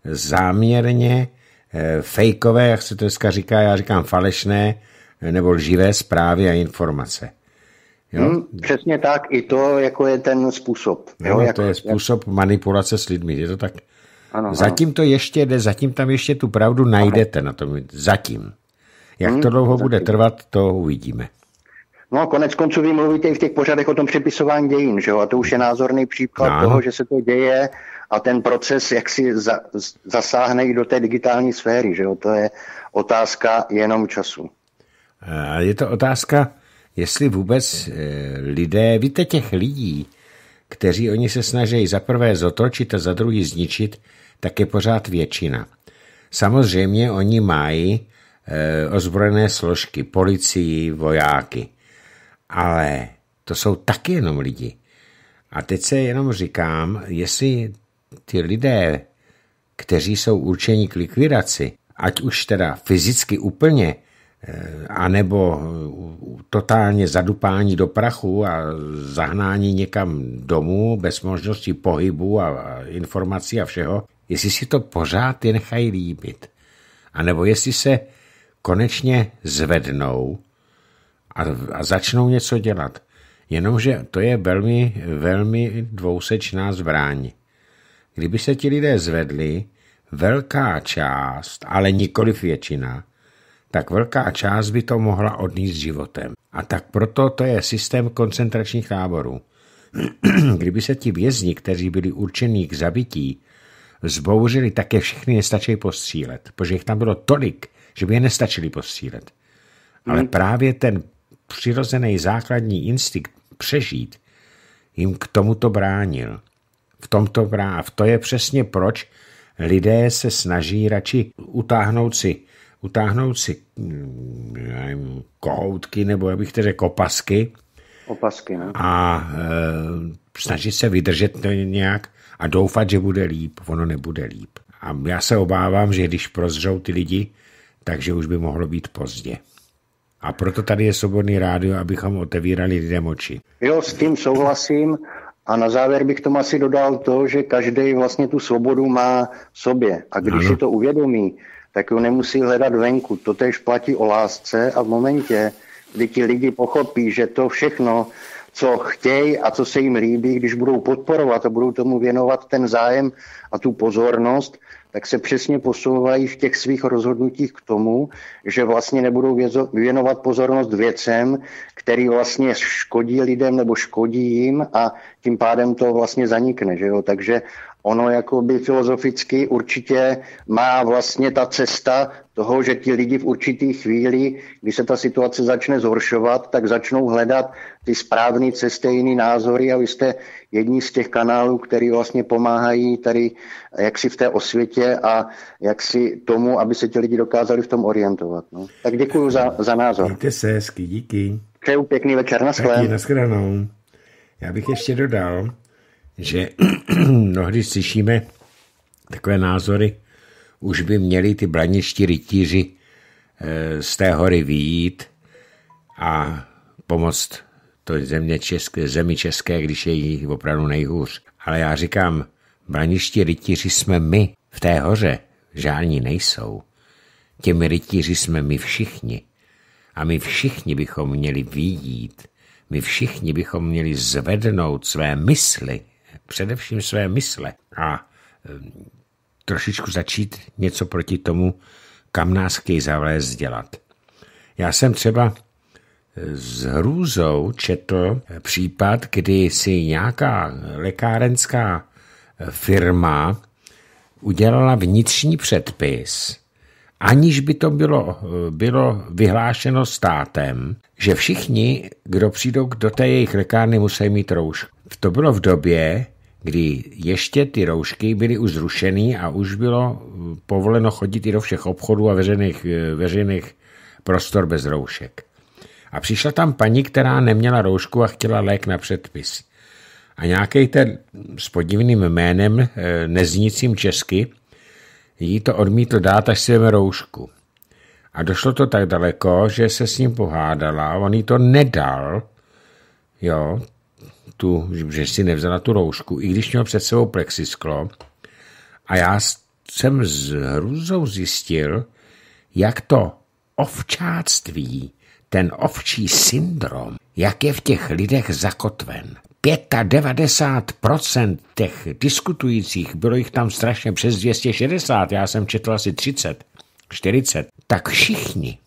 záměrně e, fejkové, jak se to dneska říká, já říkám falešné nebo lživé zprávy a informace. Jo? Hmm, přesně tak, i to jako je ten způsob. Jo, jo, jako, to je způsob jak... manipulace s lidmi, je to tak? Ano, zatím ano. to ještě jde, zatím tam ještě tu pravdu najdete na tom, zatím. Jak hmm, to dlouho zatím. bude trvat, to uvidíme. No konec konců vy mluvíte i v těch pořadech o tom přepisování dějin, že jo? A to už je názorný příklad no. toho, že se to děje a ten proces jak si za, zasáhne i do té digitální sféry, že jo? To je otázka jenom času. A je to otázka, jestli vůbec lidé, víte těch lidí, kteří oni se snaží za prvé zotročit a za druhý zničit, tak je pořád většina. Samozřejmě oni mají e, ozbrojené složky, policii, vojáky, ale to jsou taky jenom lidi. A teď se jenom říkám, jestli ty lidé, kteří jsou určeni k likvidaci, ať už teda fyzicky úplně, anebo totálně zadupání do prachu a zahnání někam domů bez možnosti pohybu a informací a všeho, jestli si to pořád je nechají líbit. A nebo jestli se konečně zvednou a, a začnou něco dělat. Jenomže to je velmi, velmi dvousečná zbraň. Kdyby se ti lidé zvedli, velká část, ale nikoliv většina, tak velká část by to mohla odníst životem. A tak proto to je systém koncentračních táborů. Kdyby se ti vězni, kteří byli určení k zabití, zbouřili, tak je všechny nestačí postřílet, protože jich tam bylo tolik, že by je nestačili postřílet. Ale hmm. právě ten přirozený základní instinkt přežít jim k tomuto bránil. V tomto brá... To je přesně proč lidé se snaží radši utáhnout si utáhnout si nevím, kohoutky, nebo jak bych to řekl, opasky. Opasky, ne? A e, snažit se vydržet to nějak a doufat, že bude líp. Ono nebude líp. A já se obávám, že když prozřou ty lidi, takže už by mohlo být pozdě. A proto tady je Svobodný rádio, abychom otevírali lidem oči. Jo, s tím souhlasím. A na závěr bych tomu asi dodal to, že každý vlastně tu svobodu má v sobě. A když ano. si to uvědomí, tak ho nemusí hledat venku. To též platí o lásce a v momentě, kdy ti lidi pochopí, že to všechno, co chtějí a co se jim líbí, když budou podporovat a budou tomu věnovat ten zájem a tu pozornost, tak se přesně posouvají v těch svých rozhodnutích k tomu, že vlastně nebudou věnovat pozornost věcem, který vlastně škodí lidem nebo škodí jim a tím pádem to vlastně zanikne. Že jo? Takže ono jakoby filozoficky určitě má vlastně ta cesta toho, že ti lidi v určitý chvíli, když se ta situace začne zhoršovat, tak začnou hledat ty správné cesty, jiný názory a vy jste jedni z těch kanálů, který vlastně pomáhají tady jaksi v té osvětě a jaksi tomu, aby se ti lidi dokázali v tom orientovat. No. Tak děkuju za, za názor. Mějte se hezky, díky. Přeju pěkný večer, naschle. Taky, nashledanou. Já bych ještě dodal, že mnohdy slyšíme takové názory, už by měli ty blaniští rytíři z té hory vyjít a pomoct to země české, zemi české, když je jí opravdu nejhůř. Ale já říkám, blaniští rytíři jsme my v té hoře, žádní nejsou. Těmi rytíři jsme my všichni. A my všichni bychom měli vyjít, my všichni bychom měli zvednout své mysli, především své mysle a trošičku začít něco proti tomu, kam nás chtějí zavlézt dělat. Já jsem třeba s hrůzou četl případ, kdy si nějaká lékárenská firma udělala vnitřní předpis, aniž by to bylo, bylo vyhlášeno státem, že všichni, kdo přijdou do té jejich lékárny, musí mít roušku. To bylo v době, kdy ještě ty roušky byly už zrušený a už bylo povoleno chodit i do všech obchodů a veřejných, veřejných prostor bez roušek. A přišla tam paní, která neměla roušku a chtěla lék na předpis. A nějaký ten s podivným jménem, neznícím česky, jí to odmítl dát, až si veme roušku. A došlo to tak daleko, že se s ním pohádala, on jí to nedal, jo, tu, že si nevzala tu roušku, i když měl před sebou plexisklo. A já jsem s hrůzou zjistil, jak to ovčáctví, ten ovčí syndrom, jak je v těch lidech zakotven. devadesát pět procent těch diskutujících, bylo jich tam strašně přes dvě stě šedesát, já jsem četl asi třicet, čtyřicet, tak všichni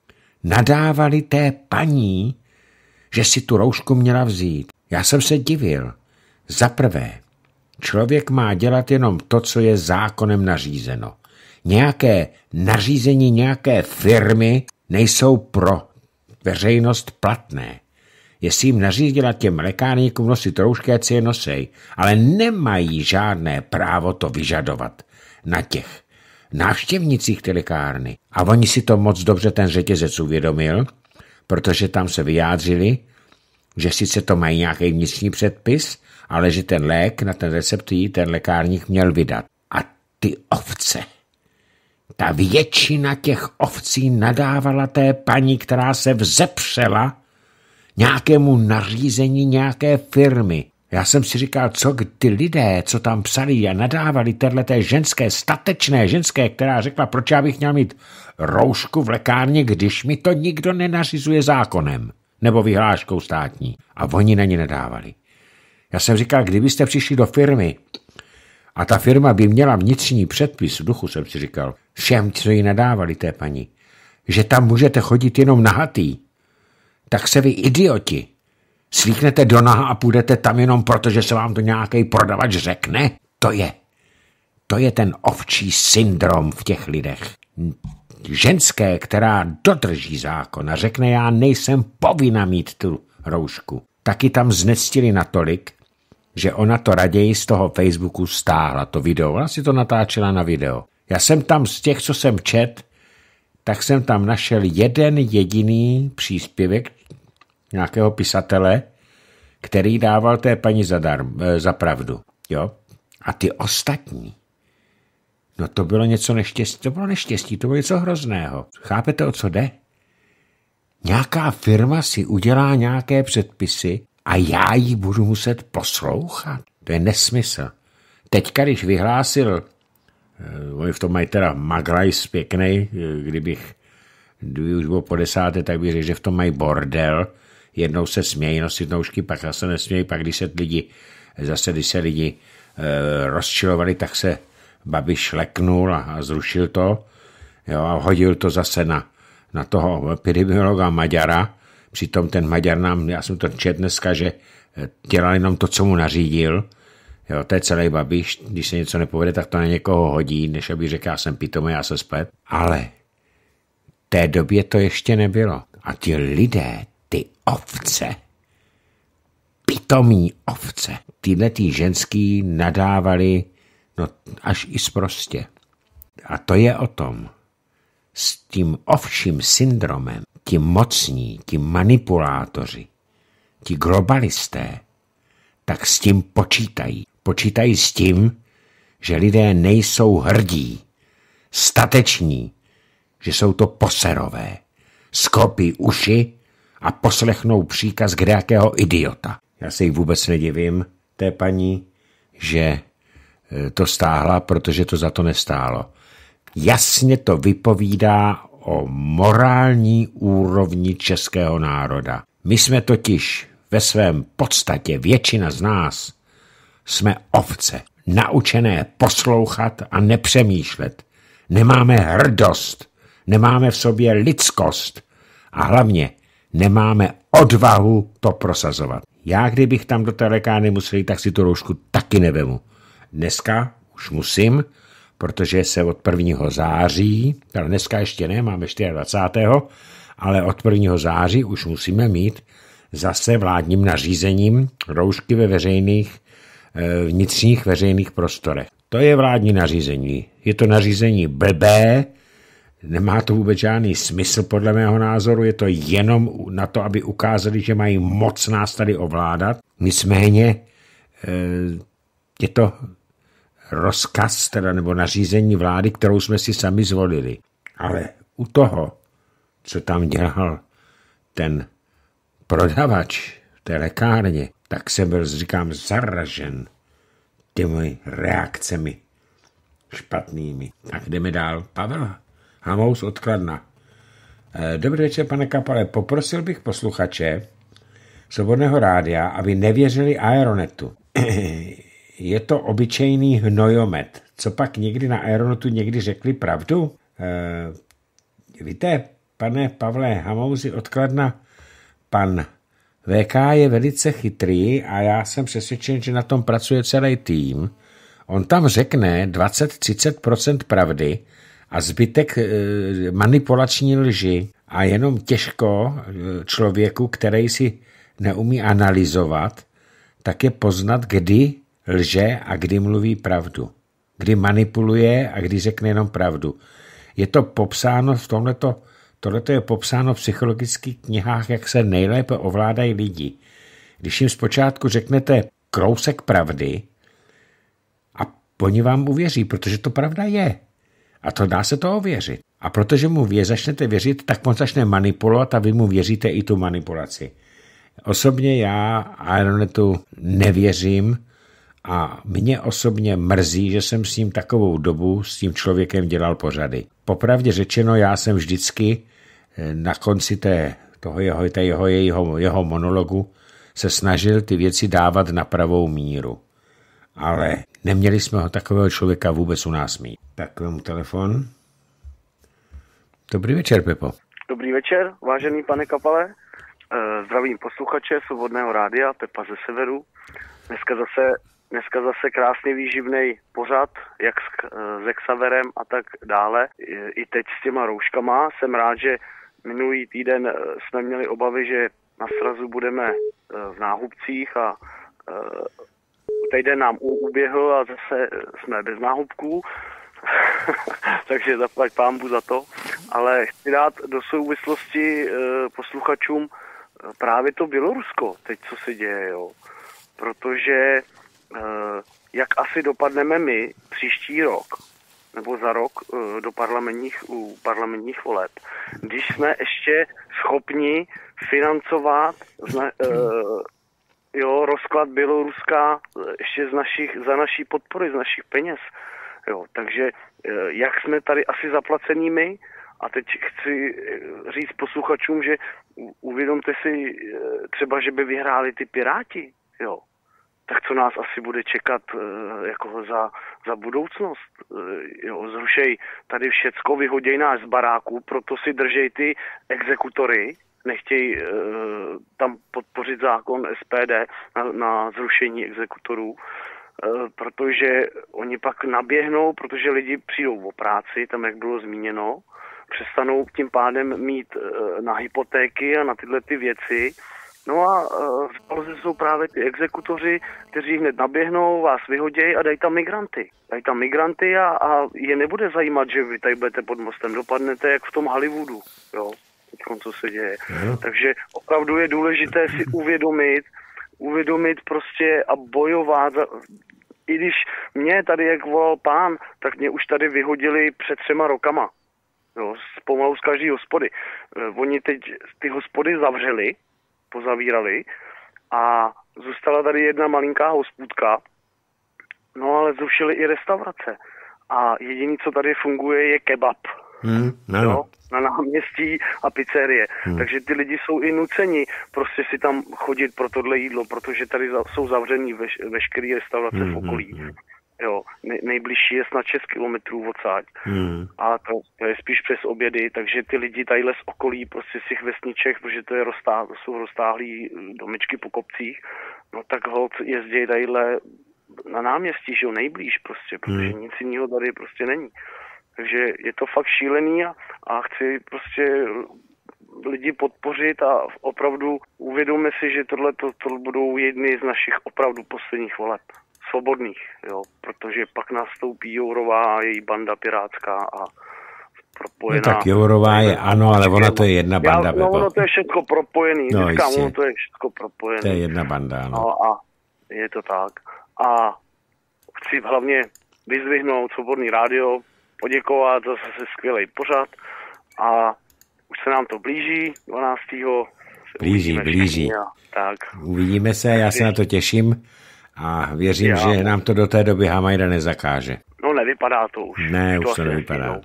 nadávali té paní, že si tu roušku měla vzít. Já jsem se divil. Za prvé, člověk má dělat jenom to, co je zákonem nařízeno. Nějaké nařízení nějaké firmy nejsou pro veřejnost platné. Jestli jim nařídila těm lékárníkům nosit roušky, ať si je nosej, ale nemají žádné právo to vyžadovat na těch návštěvnicích té lékárny. A oni si to moc dobře ten řetězec uvědomil, protože tam se vyjádřili, že sice to mají nějaký vnitřní předpis, ale že ten lék na ten recept jí ten lékárník měl vydat. A ty ovce, ta většina těch ovcí nadávala té paní, která se vzepřela nějakému nařízení nějaké firmy. Já jsem si říkal, co ty lidé, co tam psali a nadávali téhleté ženské, statečné ženské, která řekla, proč já bych měl mít roušku v lékárně, když mi to nikdo nenařizuje zákonem nebo vyhláškou státní. A oni na ně nedávali. Já jsem říkal, kdybyste přišli do firmy a ta firma by měla vnitřní předpis, v duchu jsem si říkal, všem, co jí nadávali té paní, že tam můžete chodit jenom nahatý, tak se vy idioti slíknete do naha a půjdete tam jenom proto, že se vám to nějaký prodavač řekne. To je, to je ten ovčí syndrom v těch lidech. Ženské, která dodrží zákon a řekne, já nejsem povinna mít tu roušku, taky tam znectili natolik, že ona to raději z toho Facebooku stáhla, to video. Ona si to natáčela na video. Já jsem tam z těch, co jsem čet, tak jsem tam našel jeden jediný příspěvek nějakého pisatele, který dával té paní zadarm, za pravdu. Jo? A ty ostatní, no to bylo něco neštěstí, to bylo neštěstí, to bylo něco hrozného. Chápete, o co jde? Nějaká firma si udělá nějaké předpisy a já ji budu muset poslouchat. To je nesmysl. Teďka, když vyhlásil, oni v tom mají teda maglajs pěknej, kdybych, kdyby už bylo po desáté, tak bych řekl, že v tom mají bordel. Jednou se smějí nosit noušky, pak zase nesmějí, pak když se lidi, zase když se lidi e, rozčilovali, tak se Babiš leknul a, a zrušil to, jo, a hodil to zase na, na toho epidemiologa Maďara. Přitom ten Maďar nám, já jsem to četl dneska, že dělal jenom to, co mu nařídil. Jo, to je celý Babiš, když se něco nepovede, tak to na někoho hodí, než aby řekl, já jsem pitomý, já se splet. Ale v té době to ještě nebylo. A ti lidé, ty ovce, pitomí ovce, tyhle ty ženský nadávali, no až i sprostě. A to je o tom. S tím ovším syndromem, ti mocní, ti manipulátoři, ti globalisté, tak s tím počítají. Počítají s tím, že lidé nejsou hrdí, stateční, že jsou to poserové. Skopí uši a poslechnou příkaz kdejakého idiota. Já se jí vůbec nedivím, té paní, že to stáhla, protože to za to nestálo. Jasně to vypovídá o morální úrovni českého národa. My jsme totiž ve svém podstatě, většina z nás, jsme ovce, naučené poslouchat a nepřemýšlet. Nemáme hrdost, nemáme v sobě lidskost a hlavně nemáme odvahu to prosazovat. Já, kdybych tam do té lékárny musel jít, tak si tu roušku taky nevemu. Dneska už musím, protože se od prvního září, ale dneska ještě ne, máme dvacátého čtvrtého, ale od prvního září už musíme mít zase vládním nařízením roušky ve veřejných, vnitřních veřejných prostorech. To je vládní nařízení. Je to nařízení blbé, nemá to vůbec žádný smysl podle mého názoru, je to jenom na to, aby ukázali, že mají moc nás tady ovládat. Nicméně je to rozkaz, teda, nebo nařízení vlády, kterou jsme si sami zvolili. Ale u toho, co tam dělal ten prodavač v té lékárně, tak jsem byl, říkám, zaražen těmi reakcemi špatnými. Tak jdeme dál. Pavel Hamous od Kladna. Dobrý večer, pane Kapale. Poprosil bych posluchače Svobodného rádia, aby nevěřili Aeronetu. Je to obyčejný hnojomet. Co pak někdy na Aeronetu někdy řekli pravdu? E, víte, pane Pavle Hamousi od Kladna, pan V K je velice chytrý a já jsem přesvědčen, že na tom pracuje celý tým. On tam řekne dvacet až třicet procent pravdy a zbytek e, manipulační lži a jenom těžko člověku, který si neumí analyzovat, tak je poznat, kdy lže a kdy mluví pravdu. Kdy manipuluje a kdy řekne jenom pravdu. Je to popsáno v tomhleto, tohleto je popsáno v psychologických knihách, jak se nejlépe ovládají lidi. Když jim zpočátku řeknete krousek pravdy a oni vám uvěří, protože to pravda je. A to dá se to ověřit. A protože mu vě, začnete věřit, tak on začne manipulovat a vy mu věříte i tu manipulaci. Osobně já Aeronetu nevěřím a mě osobně mrzí, že jsem s ním takovou dobu s tím člověkem dělal pořady. Popravdě řečeno, já jsem vždycky na konci té, toho jeho, té jeho, jeho, jeho monologu se snažil ty věci dávat na pravou míru. Ale neměli jsme ho takového člověka vůbec u nás mít. Tak mu telefon. Dobrý večer, Pepo. Dobrý večer, vážený pane Kapale. Zdravím posluchače Svobodného rádia, Pepa ze severu. Dneska zase, dneska zase krásně výživnej pořad, jak s, s Exaverem a tak dále. I teď s těma rouškama. Jsem rád, že minulý týden jsme měli obavy, že na srazu budeme v Náhubcích a týden nám uběhl a zase jsme bez náhubků. Takže zaplať pánbu za to. ale chci dát do souvislosti e, posluchačům právě to Bělorusko, teď co se děje, jo. Protože e, jak asi dopadneme my příští rok, nebo za rok e, do parlamentních, u parlamentních voleb, když jsme ještě schopni financovat zna, e, jo, rozklad Běloruska ještě z našich, za naší podpory, z našich peněz. Jo, takže e, jak jsme tady asi zaplacení my, a teď chci říct posluchačům, že uvědomte si třeba, že by vyhráli ty Piráti, jo. Tak co nás asi bude čekat jako za, za budoucnost? Jo, zrušej tady všecko, vyhoděj nás z baráku, proto si držej ty exekutory, nechtěj tam podpořit zákon S P D na, na zrušení exekutorů, protože oni pak naběhnou, protože lidi přijdou o práci, tam jak bylo zmíněno, přestanou tím pádem mít na hypotéky a na tyhle ty věci. No a uh, jsou právě ty exekutoři, kteří hned naběhnou, vás vyhodějí a dají tam migranty. Dají tam migranty a, a je nebude zajímat, že vy tady budete pod mostem. Dopadnete jak v tom Hollywoodu, jo, teď co se děje. Mm. Takže opravdu je důležité si uvědomit, uvědomit prostě a bojovat. Za, I když mě tady, jak volal pán, tak mě už tady vyhodili před třema rokama. Jo, pomalu z každé hospody. Oni teď ty hospody zavřeli, pozavírali a zůstala tady jedna malinká hospůdka, no ale zrušili i restaurace. A jediný, co tady funguje, je kebab. Hmm, jo, na náměstí a pizzerie. Hmm. Takže ty lidi jsou i nuceni prostě si tam chodit pro tohle jídlo, protože tady jsou zavřený veš, veškeré restaurace hmm, v okolí. Hmm. Jo, nej, nejbližší je snad šest kilometrů odsáď. Hmm. A to, to je spíš přes obědy, takže ty lidi tadyhle z okolí, prostě z těch vesniček, protože to, je roztá, to jsou roztáhlý domečky po kopcích, no tak holt jezdí tadyhle na náměstí, že jo, nejblíž prostě, protože hmm. nic jiného tady prostě není. Takže je to fakt šílený a, a chci prostě lidi podpořit a opravdu uvědomíme si, že tohle to, to budou jedny z našich opravdu posledních voleb. Svobodných, jo, protože pak nastoupí Jourová a její banda pirátská a propojená. No tak Jourová je ano, ale ona to je jedna banda. Já, no ono to je všechno propojený, no, říkám, ono to je všechno propojený. To je jedna banda, ano. No a je to tak. A chci hlavně vyzvihnout Svobodný rádio, poděkovat za zase skvělý pořad a už se nám to blíží, dvanáctého Blíží, blíží. A, tak. Uvidíme se, já se na to těším. A věřím, já. že nám to do té doby Hamajda nezakáže. No nevypadá to už. Ne, už to nevypadá.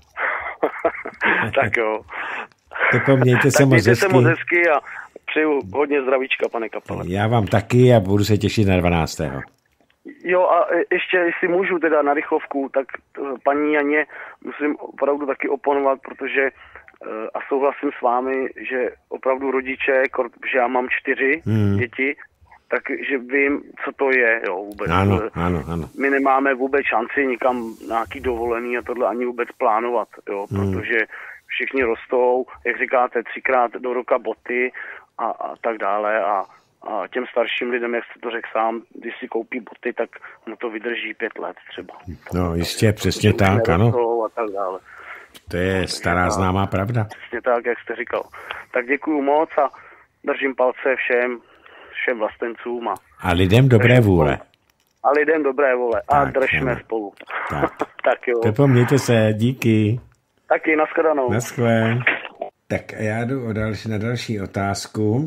Tak jo. Tak mějte se moc hezky. se moc hezky a přeju hodně zdravíčka, pane Kapale. Já vám taky a budu se těšit na dvanáctého Jo a ještě, jestli můžu teda na rychlovku, tak paní Janě musím opravdu taky oponovat, protože a souhlasím s vámi, že opravdu rodiče, že já mám čtyři hmm. děti, takže vím, co to je, jo, vůbec. Ano, ano, ano. My nemáme vůbec šanci nikam nějaký dovolený a tohle ani vůbec plánovat, jo, hmm. protože všichni rostou, jak říkáte, třikrát do roka boty a, a tak dále a, a těm starším lidem, jak jste to řekl sám, když si koupí boty, tak mu to vydrží pět let třeba. No jistě, tak, přesně tak, ano. A tak dále. To je stará známá pravda. Přesně tak, jak jste říkal. Tak děkuju moc a držím palce všem, všem vlastencům. A, a lidem dobré vůle. A lidem dobré vůle. A tak, držíme ano. spolu. Tak. Tak jo. Pepo, mějte se, díky. Taky, nashledanou. Naschle. Tak já jdu o další, na další otázku.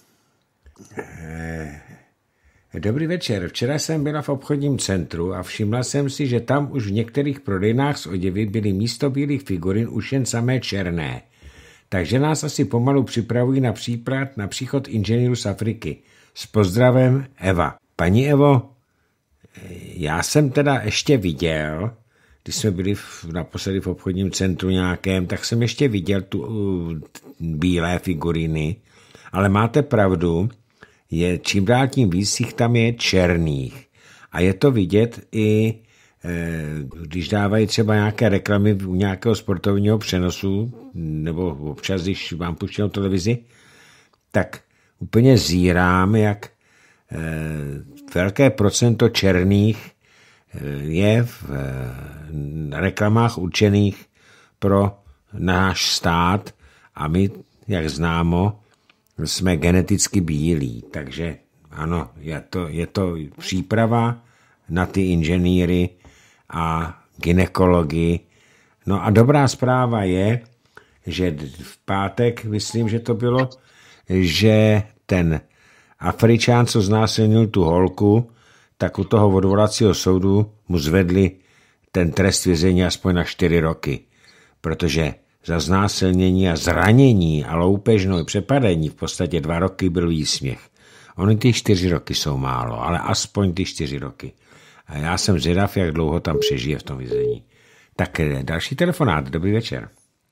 Dobrý večer. Včera jsem byla v obchodním centru a všimla jsem si, že tam už v některých prodejnách s oděvy byly místo bílých figurin už jen samé černé. Takže nás asi pomalu připravují na případ na příchod inženýrů z Afriky. S pozdravem Eva. Paní Evo, já jsem teda ještě viděl, když jsme byli v, naposledy v obchodním centru nějakém, tak jsem ještě viděl tu uh, bílé figuriny, ale máte pravdu, je čím dál tím víc jich tam je černých. A je to vidět i, když dávají třeba nějaké reklamy u nějakého sportovního přenosu, nebo občas, když vám puštěnou televizi, tak úplně zírám, jak velké procento černých je v reklamách určených pro náš stát a my, jak známo, jsme geneticky bílí, takže ano, je to, je to příprava na ty inženýry a gynekology. No a dobrá zpráva je, že v pátek, myslím, že to bylo, že ten Afričán, co znásilnil tu holku, tak u toho odvolacího soudu mu zvedli ten trest vězení aspoň na čtyři roky, protože za znásilnění a zranění a loupežnou přepadení v podstatě dva roky byl výsměch. Ony ty čtyři roky jsou málo, ale aspoň ty čtyři roky. A já jsem zvědav, jak dlouho tam přežije v tom vězení. Tak další telefonát, dobrý večer.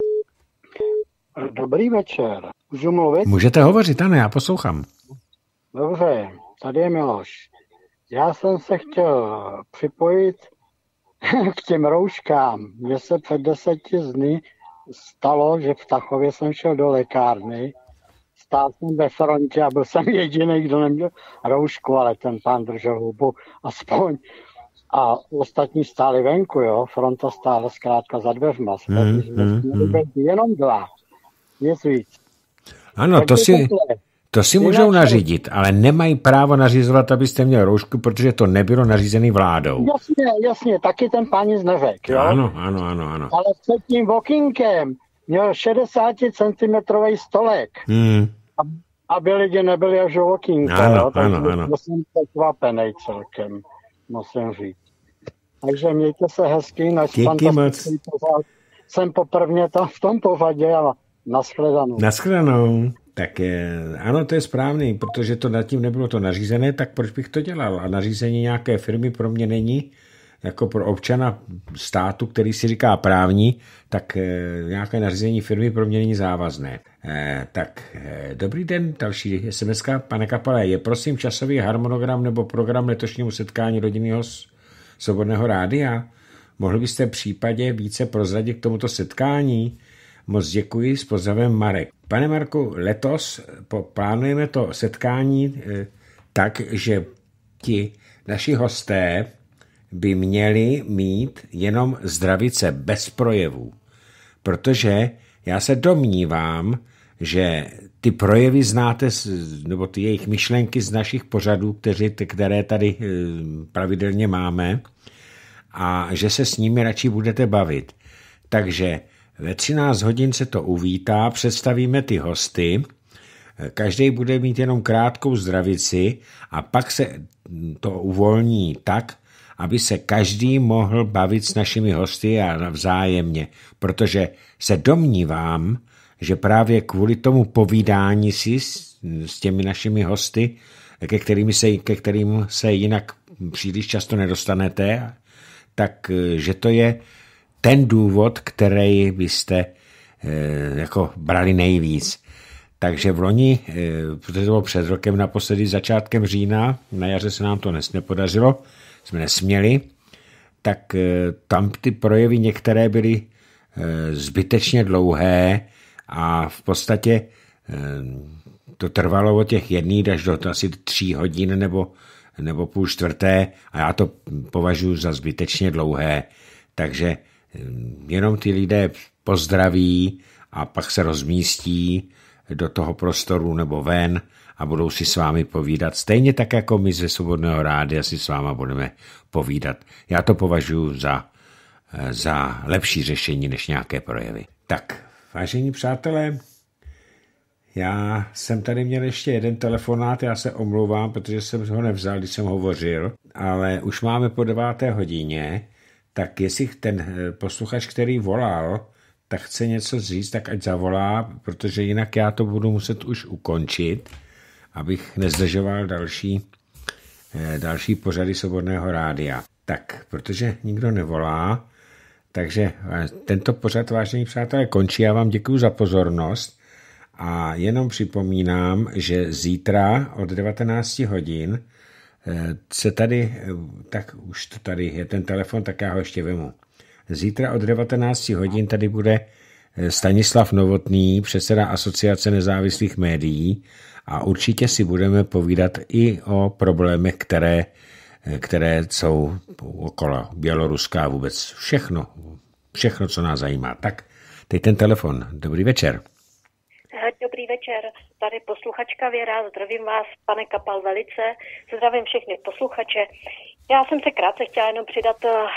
Dobrý večer, můžu mluvit? Můžete hovořit, ano, já poslouchám. Dobře, tady je Miloš. Já jsem se chtěl připojit k těm rouškám. Mně se před deseti dny stalo, že v Tachově jsem šel do lékárny, stál jsem ve frontě a byl jsem jediný, kdo neměl roušku, ale ten pán držel hubu aspoň. A ostatní stáli venku, jo. Fronta stála zkrátka za dveřma. Hmm, hmm, hmm. Jenom dva. Nic víc. Ano, to si, to si můžou nařídit, ale nemají právo nařizovat, abyste měli roušku, protože to nebylo nařízené vládou. Jasně, jasně, taky ten pán nic neřekl, jo. Ano, ano, ano, ano. Ale před tím okýnkem měl šedesát centimetrový stolek. Hmm. Aby lidi nebyli až o okýnka, ano, jo. Takže ano, ano. jsem překvapenej celkem, musím říct. Takže mějte se hezky, naš fantastický pořád. Jsem poprvně tam v tom pořadě a nashledanou. Nashledanou. Tak je, ano, to je správný, protože to nad tím nebylo to nařízené, tak proč bych to dělal? A nařízení nějaké firmy pro mě není, jako pro občana státu, který si říká právní, tak e, nějaké nařízení firmy pro mě není závazné. E, tak, e, dobrý den, další es em eska, pane Kapale, je prosím časový harmonogram nebo program letošnímu setkání rodinného Svobodného rádia? Mohli byste v případě více prozradit k tomuto setkání? Moc děkuji, s pozdravem Marek. Pane Marku, letos plánujeme to setkání e, tak, že ti naši hosté by měli mít jenom zdravice bez projevů. Protože já se domnívám, že ty projevy znáte, nebo ty jejich myšlenky z našich pořadů, kteří, které tady pravidelně máme, a že se s nimi radši budete bavit. Takže ve třináct hodin se to uvítá, představíme ty hosty, každý bude mít jenom krátkou zdravici a pak se to uvolní tak, aby se každý mohl bavit s našimi hosty a vzájemně, protože se domnívám, že právě kvůli tomu povídání si s, s těmi našimi hosty, ke kterým, se, ke kterým se jinak příliš často nedostanete, tak že to je ten důvod, který byste e, jako brali nejvíc. Takže v loni, e, protože to bylo před rokem naposledy začátkem října, na jaře se nám to nepodařilo, jsme nesměli, tak e, tam ty projevy některé byly e, zbytečně dlouhé a v podstatě e, to trvalo od těch jedných až do asi tří hodin nebo, nebo půl čtvrté a já to považuji za zbytečně dlouhé. Takže e, jenom ty lidé pozdraví a pak se rozmístí do toho prostoru nebo ven a budou si s vámi povídat. Stejně tak, jako my ze Svobodného rádia si s váma budeme povídat. Já to považuji za, za lepší řešení než nějaké projevy. Tak, vážení přátelé, já jsem tady měl ještě jeden telefonát, já se omlouvám, protože jsem ho nevzal, když jsem hovořil, ale už máme po deváté hodině, tak jestli ten posluchač, který volal, tak chce něco říct, tak ať zavolá, protože jinak já to budu muset už ukončit, abych nezdržoval další, další pořady Svobodného rádia. Tak, protože nikdo nevolá, takže tento pořad, vážení přátelé, končí. Já vám děkuji za pozornost a jenom připomínám, že zítra od devatenáct hodin se tady, tak už to tady je ten telefon, tak já ho ještě vemu. Zítra od devatenáct hodin tady bude Stanislav Novotný, předseda Asociace nezávislých médií a určitě si budeme povídat i o problémech, které, které jsou okolo Běloruska a vůbec všechno, všechno, co nás zajímá. Tak Teď ten telefon. Dobrý večer. Dobrý večer, tady posluchačka Věra, zdravím vás, pane Kapal, velice, zdravím všechny posluchače. Já jsem se krátce chtěla jenom přidat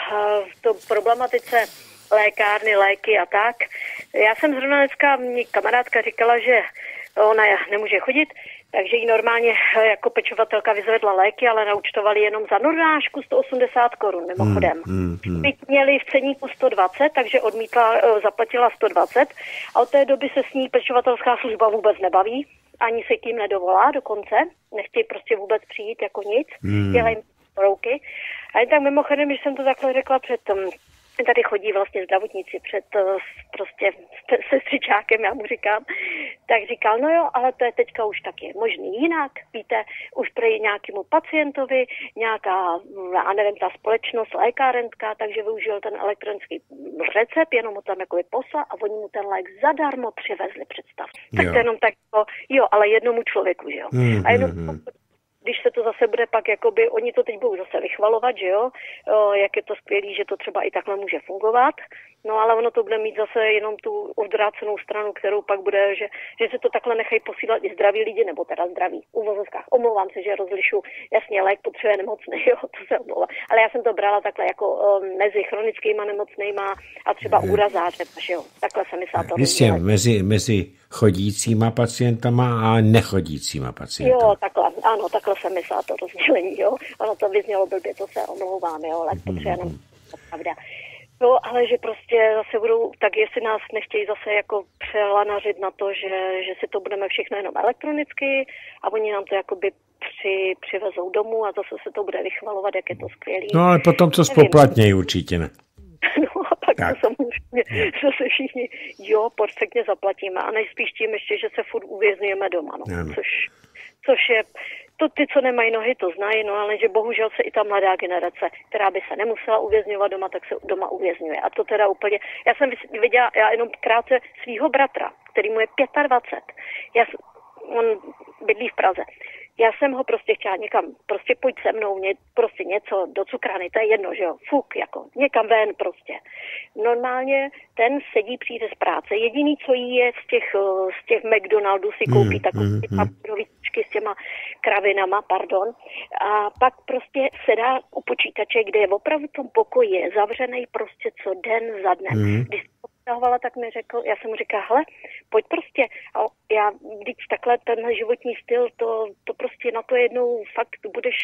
v to problematice lékárny, léky a tak. Já jsem zrovna dneska, mě kamarádka říkala, že ona nemůže chodit, takže jí normálně jako pečovatelka vyzvedla léky, ale naúčtovali jenom za normářku sto osmdesát korun, mimochodem. Hmm, hmm, Teď měli v ceníku sto dvacet, takže odmítla, zaplatila sto dvacet a od té doby se s ní pečovatelská služba vůbec nebaví, ani se k ním nedovolá dokonce, nechtějí prostě vůbec přijít jako nic, hmm. dělají rouky. A jen tak mimochodem, když jsem to takhle řekla před tom, tady chodí vlastně zdravotníci před prostě sestřičákem, já mu říkám, tak říkal, no jo, ale to je teďka už taky možný jinak, víte, už prej nějakému pacientovi, nějaká, já nevím, ta společnost lékárenská, takže využil ten elektronický recept, jenom mu tam jakoby poslal a oni mu ten lék zadarmo přivezli, představ. Tak to jenom tak, jo, ale jednomu člověku, že jo. Mm, a jenom mm, když se to zase bude pak, jakoby, oni to teď budou zase vychvalovat, že jo, o, jak je to skvělý, že to třeba i takhle může fungovat, no ale ono to bude mít zase jenom tu odvrácenou stranu, kterou pak bude, že, že se to takhle nechají posílat i zdraví lidi, nebo teda zdraví, v uvozovkách. Omlouvám se, že rozlišu, jasně, lék potřebuje nemocný, jo, to se omlouvá, ale já jsem to brala takhle jako um, mezi chronickýma nemocnýma a třeba úrazáře, že jo, takhle se myslela to. Jistě, mezi, mezi chodícíma pacientama a nechodícíma pacientama. Jo, takhle, ano, takhle se myslela to rozdělení, jo. Ono to vyznělo blbě, to se omlouvám, jo, ale to třeba jenom pravda. No, ale že prostě zase budou, tak jestli nás nechtějí zase jako přelanařit na to, že, že si to budeme všechno jenom elektronicky a oni nám to jakoby při, přivezou domů a zase se to bude vychvalovat, jak je to skvělý. No, ale potom co spoplatnějí určitě, ne? No a pak tak. To samozřejmě zase všichni, jo, perfektně zaplatíme a nejspíš tím ještě, že se furt uvěznujeme doma, no, což, což je, to ty, co nemají nohy, to znají, no ale že bohužel se i ta mladá generace, která by se nemusela uvězňovat doma, tak se doma uvězňuje a to teda úplně, já jsem viděla, já jenom krátce svýho bratra, který mu je dvacet pět, já, on bydlí v Praze. Já jsem ho prostě chtěla někam, prostě pojď se mnou, ně, prostě něco do cukrárny, to je jedno, že jo, fuk, jako, někam ven prostě. Normálně ten sedí, přijde z práce, jediný, co jí je z těch, z těch McDonaldů si koupí mm, takové mm, ty papírovíčky s těma kravinama, pardon, a pak prostě sedá u počítače, kde je opravdu v tom pokoji, je zavřenej prostě co den za dnem. Mm. Když stahovala, tak mi řekl, já jsem mu říkala, hele, pojď prostě, a já, když takhle tenhle životní styl, to, to prostě na to jednou fakt budeš,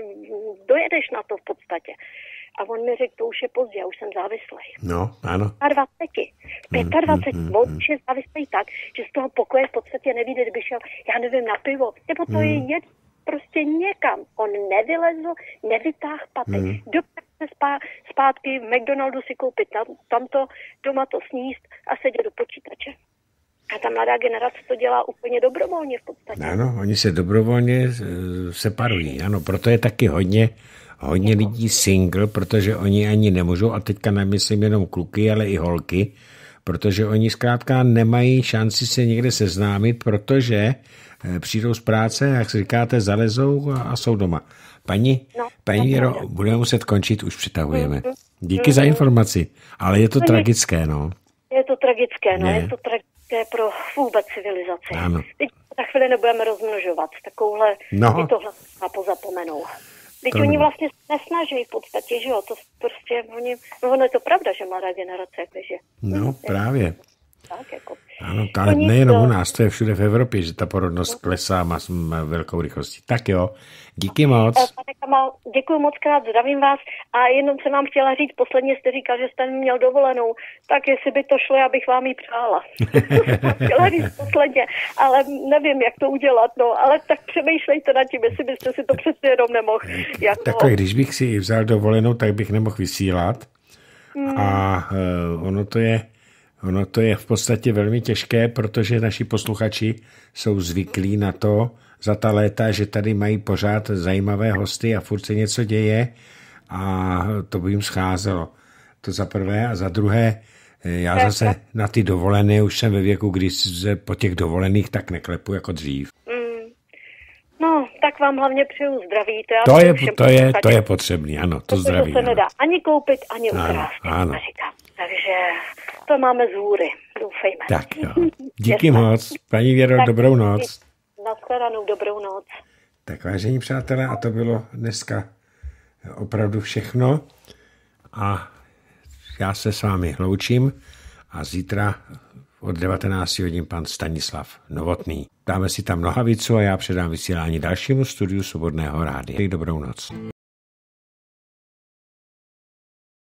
dojedeš na to v podstatě. A on mi řekl, to už je pozdě, já už jsem závislý. No, ano. dvacet pět. dvacet pět, mm, mm, on už je závislý tak, že z toho pokoje v podstatě nevíde, kdyby šel, já nevím, na pivo, nebo to mm. je jet prostě někam. On nevylezl, nevytáhl paty. Mm. Do Spá, zpátky v McDonaldu si koupit tam, tamto, doma to sníst a sedět do počítače. A ta mladá generace to dělá úplně dobrovolně v podstatě. Ano, oni se dobrovolně separují. Ano, proto je taky hodně, hodně lidí single, protože oni ani nemůžou, a teďka nemyslím jenom kluky, ale i holky, protože oni zkrátka nemají šanci se někde seznámit, protože přijdou z práce, jak si říkáte, zalezou a, a jsou doma. Paní, no, paní Věro, budeme muset končit, už přitahujeme. Díky mm-hmm. za informaci, ale je to no, tragické, no. Je to tragické, no, je, je to tragické pro vůbec civilizaci. Ano. Teď za chvíli nebudeme rozmnožovat, takovouhle, no. je tohle a pozapomenou. Teď to oni vlastně nesnaží v podstatě, že jo, to prostě, oni, no ono je to pravda, že mladá generace jak žije. No, hm, právě. Tak, jako. Ano, ale nejenom to... u nás, to je všude v Evropě, že ta porodnost klesá, má, má velkou rychlostí. Tak jo, díky moc. Pane Kamal, děkuji moc krát, zdravím vás a jenom jsem vám chtěla říct, posledně jste říkal, že jste měl dovolenou, tak jestli by to šlo, já bych vám ji přála. chtěla říct posledně, ale nevím, jak to udělat, no, ale tak přemýšlejte nad tím, jestli byste si to přece jenom nemohl. Jako... Takhle, když bych si vzal dovolenou, tak bych nemohl vysílat hmm. a uh, ono to je Ono to je v podstatě velmi těžké, protože naši posluchači jsou zvyklí na to za ta léta, že tady mají pořád zajímavé hosty a furt se něco děje a to by jim scházelo. To za prvé a za druhé, já zase na ty dovolené už jsem ve věku, kdy se po těch dovolených tak neklepu jako dřív. Mm. No, tak vám hlavně přeju zdraví. To, já to, je, to, je, to je potřebný, ano, to, to zdraví. To se ano. nedá ani koupit, ani ukrást. Ano, ano. Takže to máme z hůry, doufejme. Tak jo. Díky moc. Paní Věro, tak, dobrou noc. Nashledanou, dobrou noc. Tak vážení přátelé, a to bylo dneska opravdu všechno. A já se s vámi loučím a zítra od devatenáct hodin pan Stanislav Novotný. Dáme si tam nohavicu a já předám vysílání dalšímu studiu Svobodného rádia. Dobrou noc.